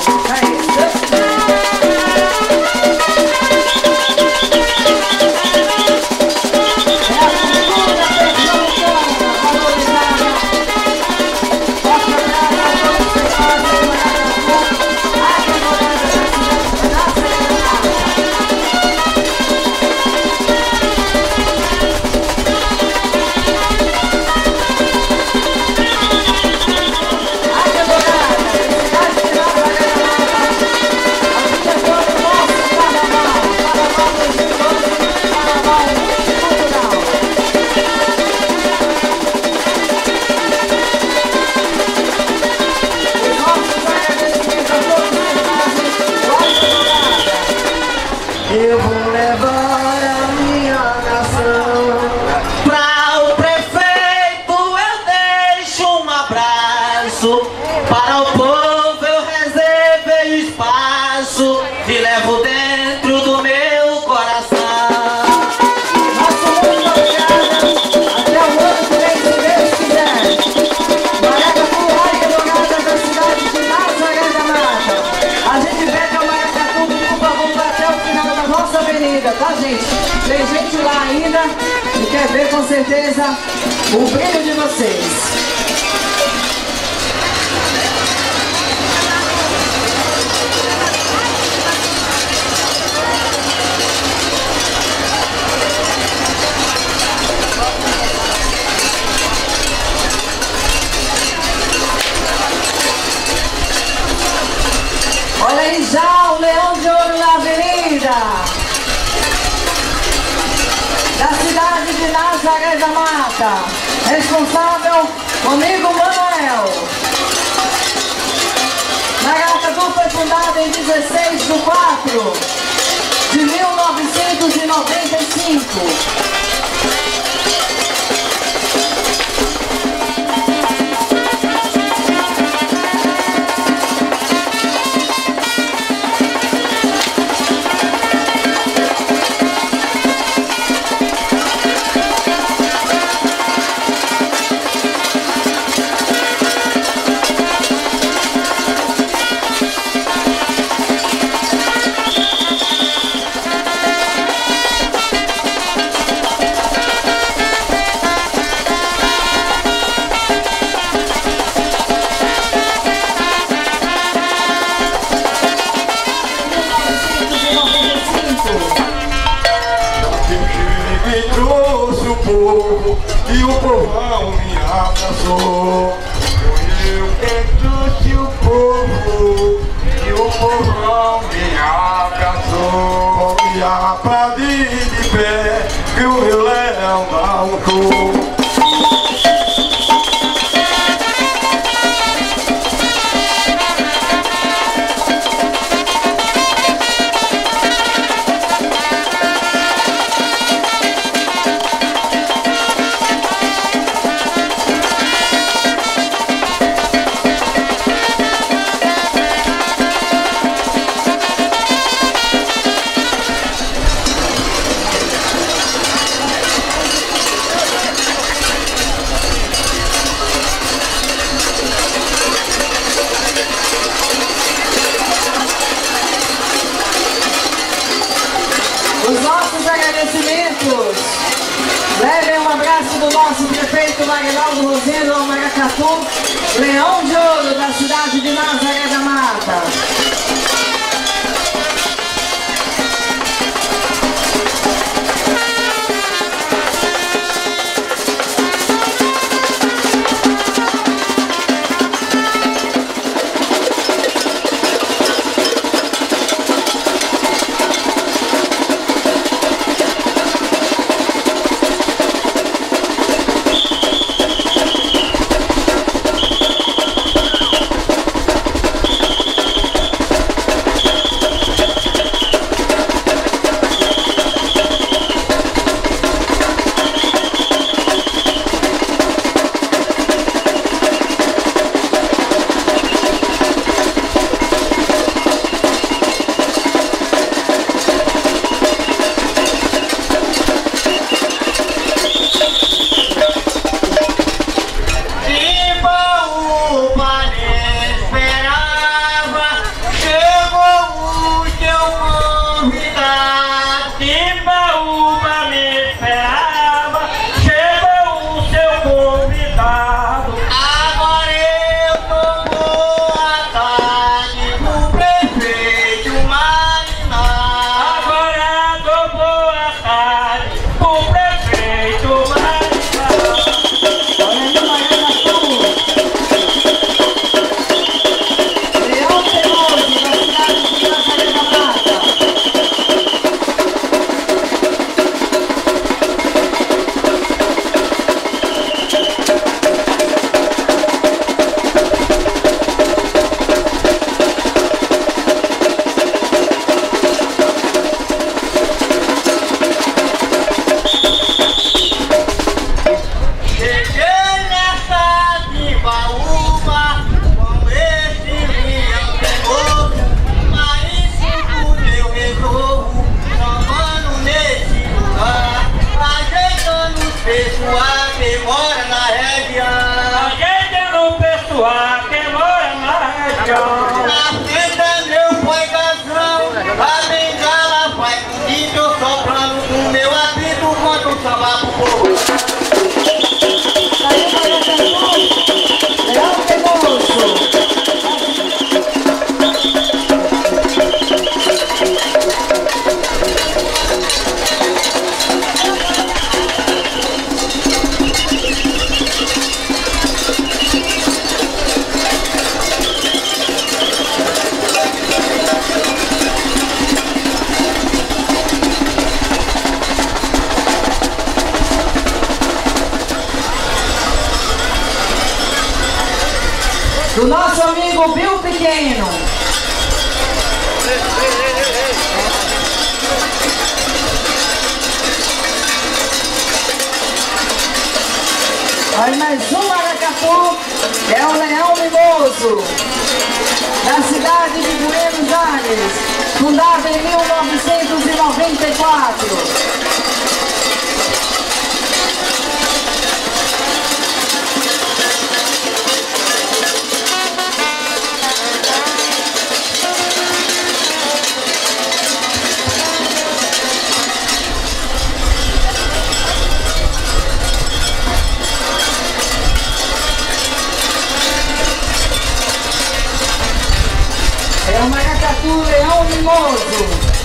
Eu vou levar a minha nação pra o prefeito, eu deixo um abraço. Para o povo eu reservei o espaço e levo dentro do meu coração. Nosso muito obrigado. Até o ano que vem, se Deus quiser. Maracatu, Águia Dourada da cidade de Nazaré da Mata. A gente pede ao Maracatu, por favor, até o final da nossa avenida, tá, gente? Tem gente lá ainda e quer ver com certeza o brilho de vocês. Olha aí já o Leão de Ouro na avenida da cidade de Nazaré da Mata. Responsável, amigo Manuel. Maracatu foi fundada em dezesseis de quatro de mil novecentos e noventa e cinco. E o povão me abraçou. Foi eu que trouxe o povo e o povão me abraçou. E aplaudir de pé que o meu leão mancou. Os nossos agradecimentos. Levem um abraço do nosso prefeito Marinaldo Rosendo ao Maracatu, Leão de Ouro da cidade de Nazaré da Mata. Maranhão. Na frente meu poegazão, a bengala vai comigo, eu soprando o meu apito quando o samba pro povo. Aí vai até o Leão Teimoso. Do nosso amigo Bill Pequeno. Aí mais um maracatu, é o Leão Mimoso, da cidade de Buenos Aires, fundado em mil novecentos e noventa e quatro. É o maracatu Leão Mimoso.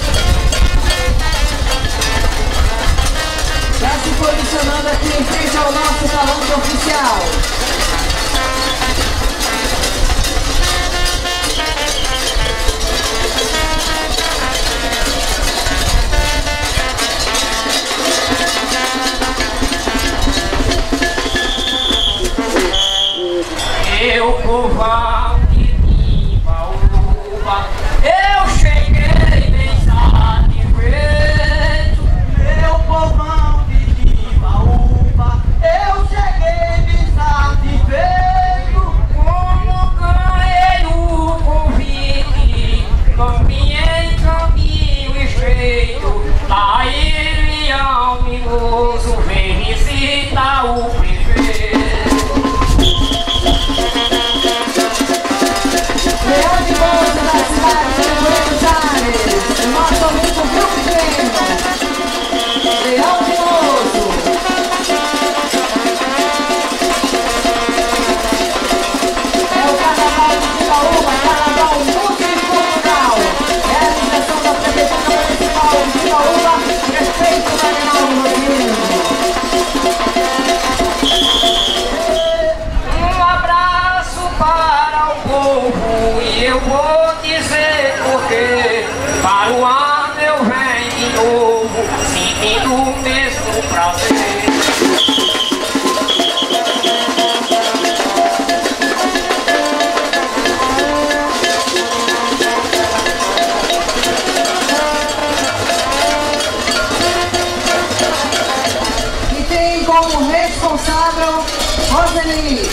Já se posicionando aqui em frente ao nosso salão oficial. Eu povão de Timbaúba, eu cheguei bem satisfeito. Meu povão de Timbaúba, eu cheguei bem satisfeito. Como ganhei o convite, caminhei caminho estreito. Aí Leão Mimoso vem visitar o prefeito. Leão Mimoso, da cidade de Buenos Aires, o nosso amigo Bill Pequeno. Leão Mimoso. É o Carnaval de Timbaúba, Carnaval multicultural. Realização da Prefeitura Municipal de Timbaúba, prefeito Marinaldo Rodrigues. Um abraço para o povo e eu vou dizer porquê. Para o ano eu venho de novo, sentindo o mesmo prazer. E tem como responsável Roseli.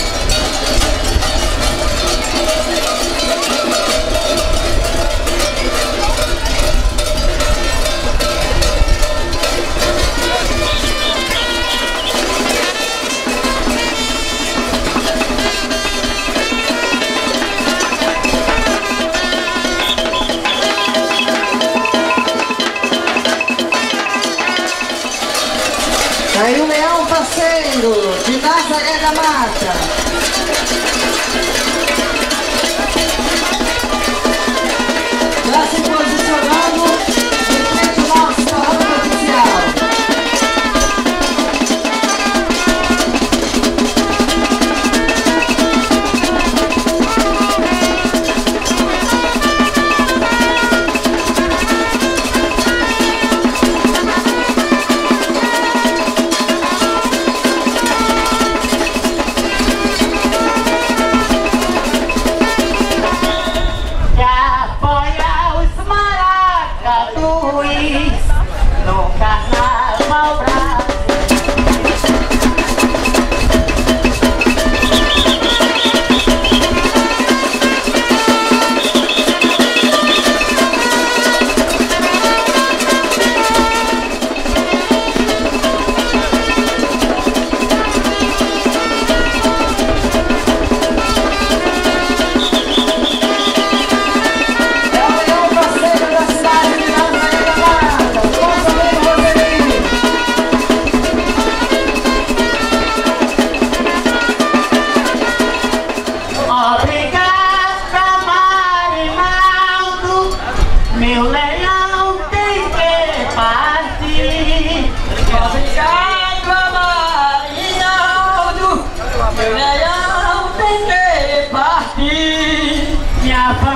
Aí o Leão Parceiro, de Nazaré da Mata. Já se posicionando em frente ao nosso salão oficial.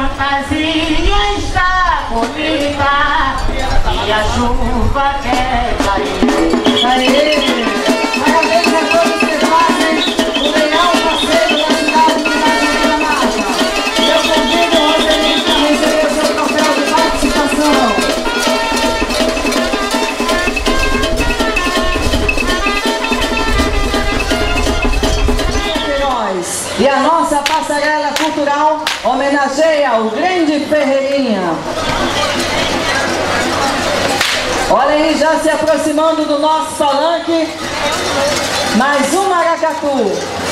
fantasia está bonita e a chuva quer cair. Aê! Parabéns a todos que fazem o legal passeio da cidade de Nazaré da Mata. Eu convido o Roselino a receber o seu troféu de participação. E a nossa passarela cultural homenageia o grande Ferreirinha. Olha aí, já se aproximando do nosso palanque, mais um maracatu.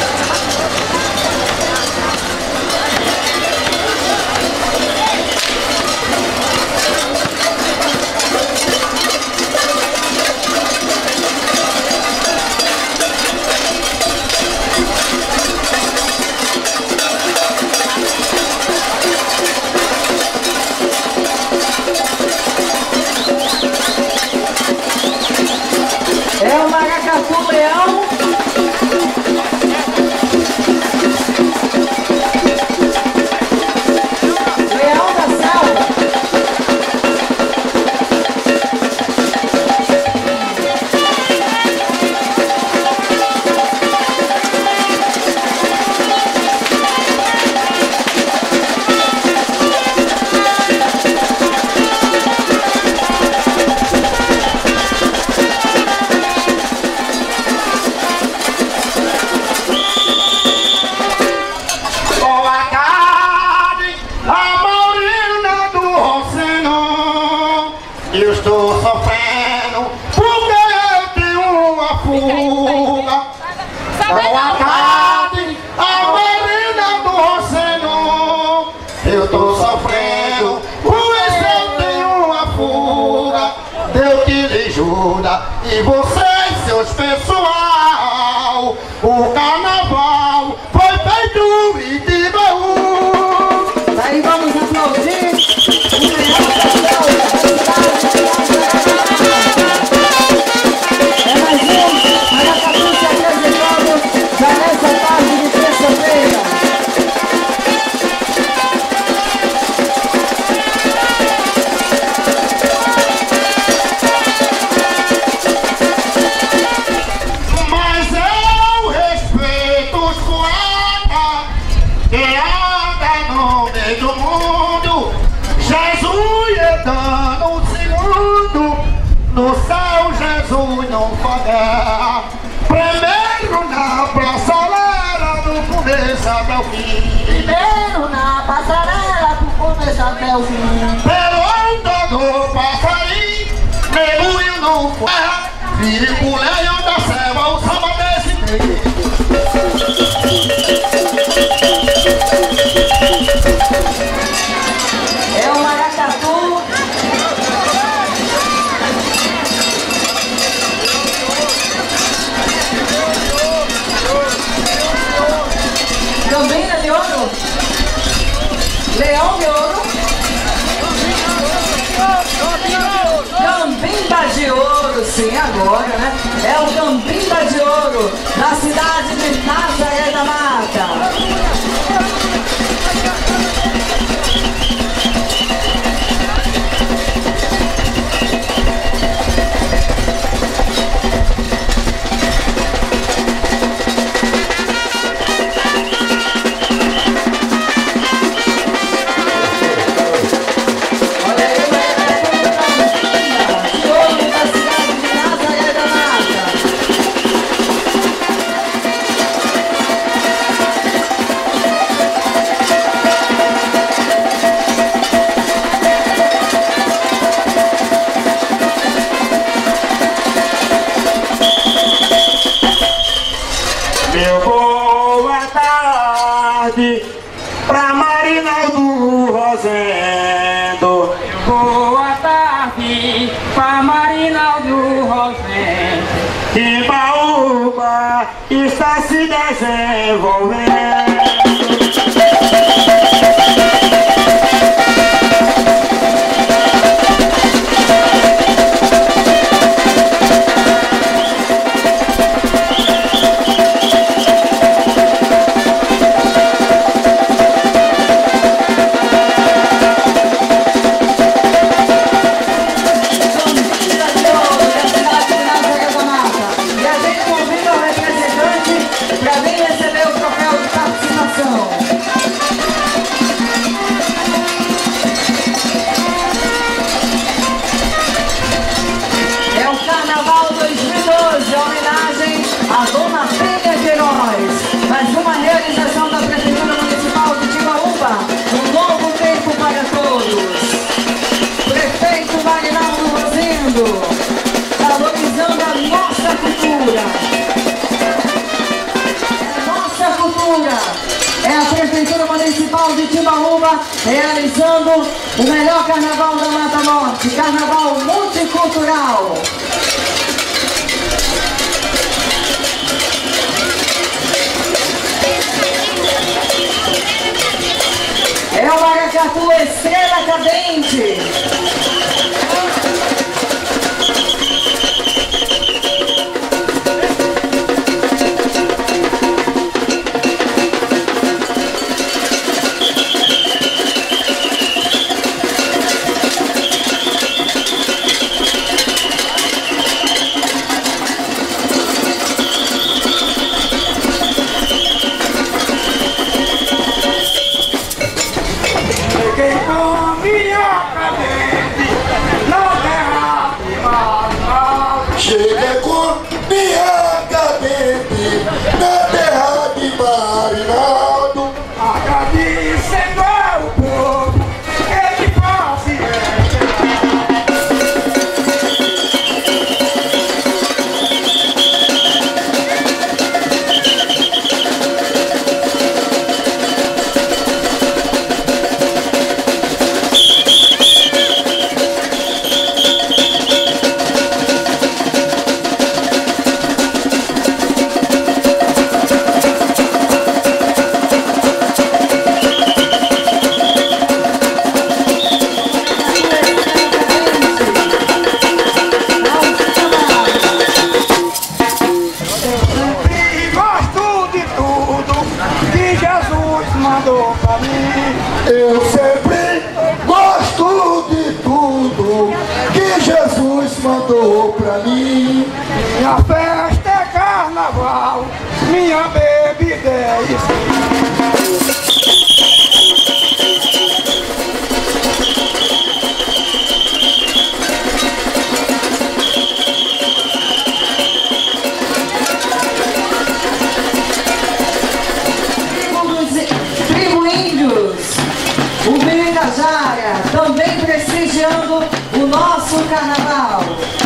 É o maracatu leão. Leão da selva. Eu estou sofrendo porque eu tenho uma fuga. Não acabe a marina do Roceno. Eu estou sofrendo porque eu tenho uma fuga. Deus que lhe ajuda e vocês, seus pessoal. O carnaval foi feito em Tibaú. Daí vamos aplaudir. É mais um maracatu se apresentando já nessa tarde de terça-feira. Mas eu respeito os poetas que andam no meio do mundo. Jesus é dando um segundo. No céu Jesus não paga. Primeiro na passarela do começo até o fim. Primeiro na passarela do começo até o fim. Pelo todo passarinho, mergulho no ferro. Vire pro leão da selva, o samba desse meio. É o maracatu. Gambina de ouro. Leão de ouro. Gambimba de ouro, sim, agora, né? É o Gambimba de ouro da cidade de Nazaré da Mata. Olha aí, de ouro da cidade de Nazaré da Mata. Meu boa tarde pra Marinaldo Rosendo. Boa tarde pra Marinaldo Rosendo. Timbaúba está se desenvolvendo. contribuindo, valorizando a nossa cultura. A nossa cultura é a Prefeitura Municipal de Timbaúba realizando o melhor carnaval da Mata Norte, carnaval multicultural. É o maracatu Estrela Cadente. Cheguei com minha cadente na terra de Marinaldo, agradecendo ao povo que de paciência. Eu sempre gosto de tudo que Jesus mandou pra mim. Minha festa é carnaval, minha bebida é isso. O Birajara também prestigiando o nosso carnaval.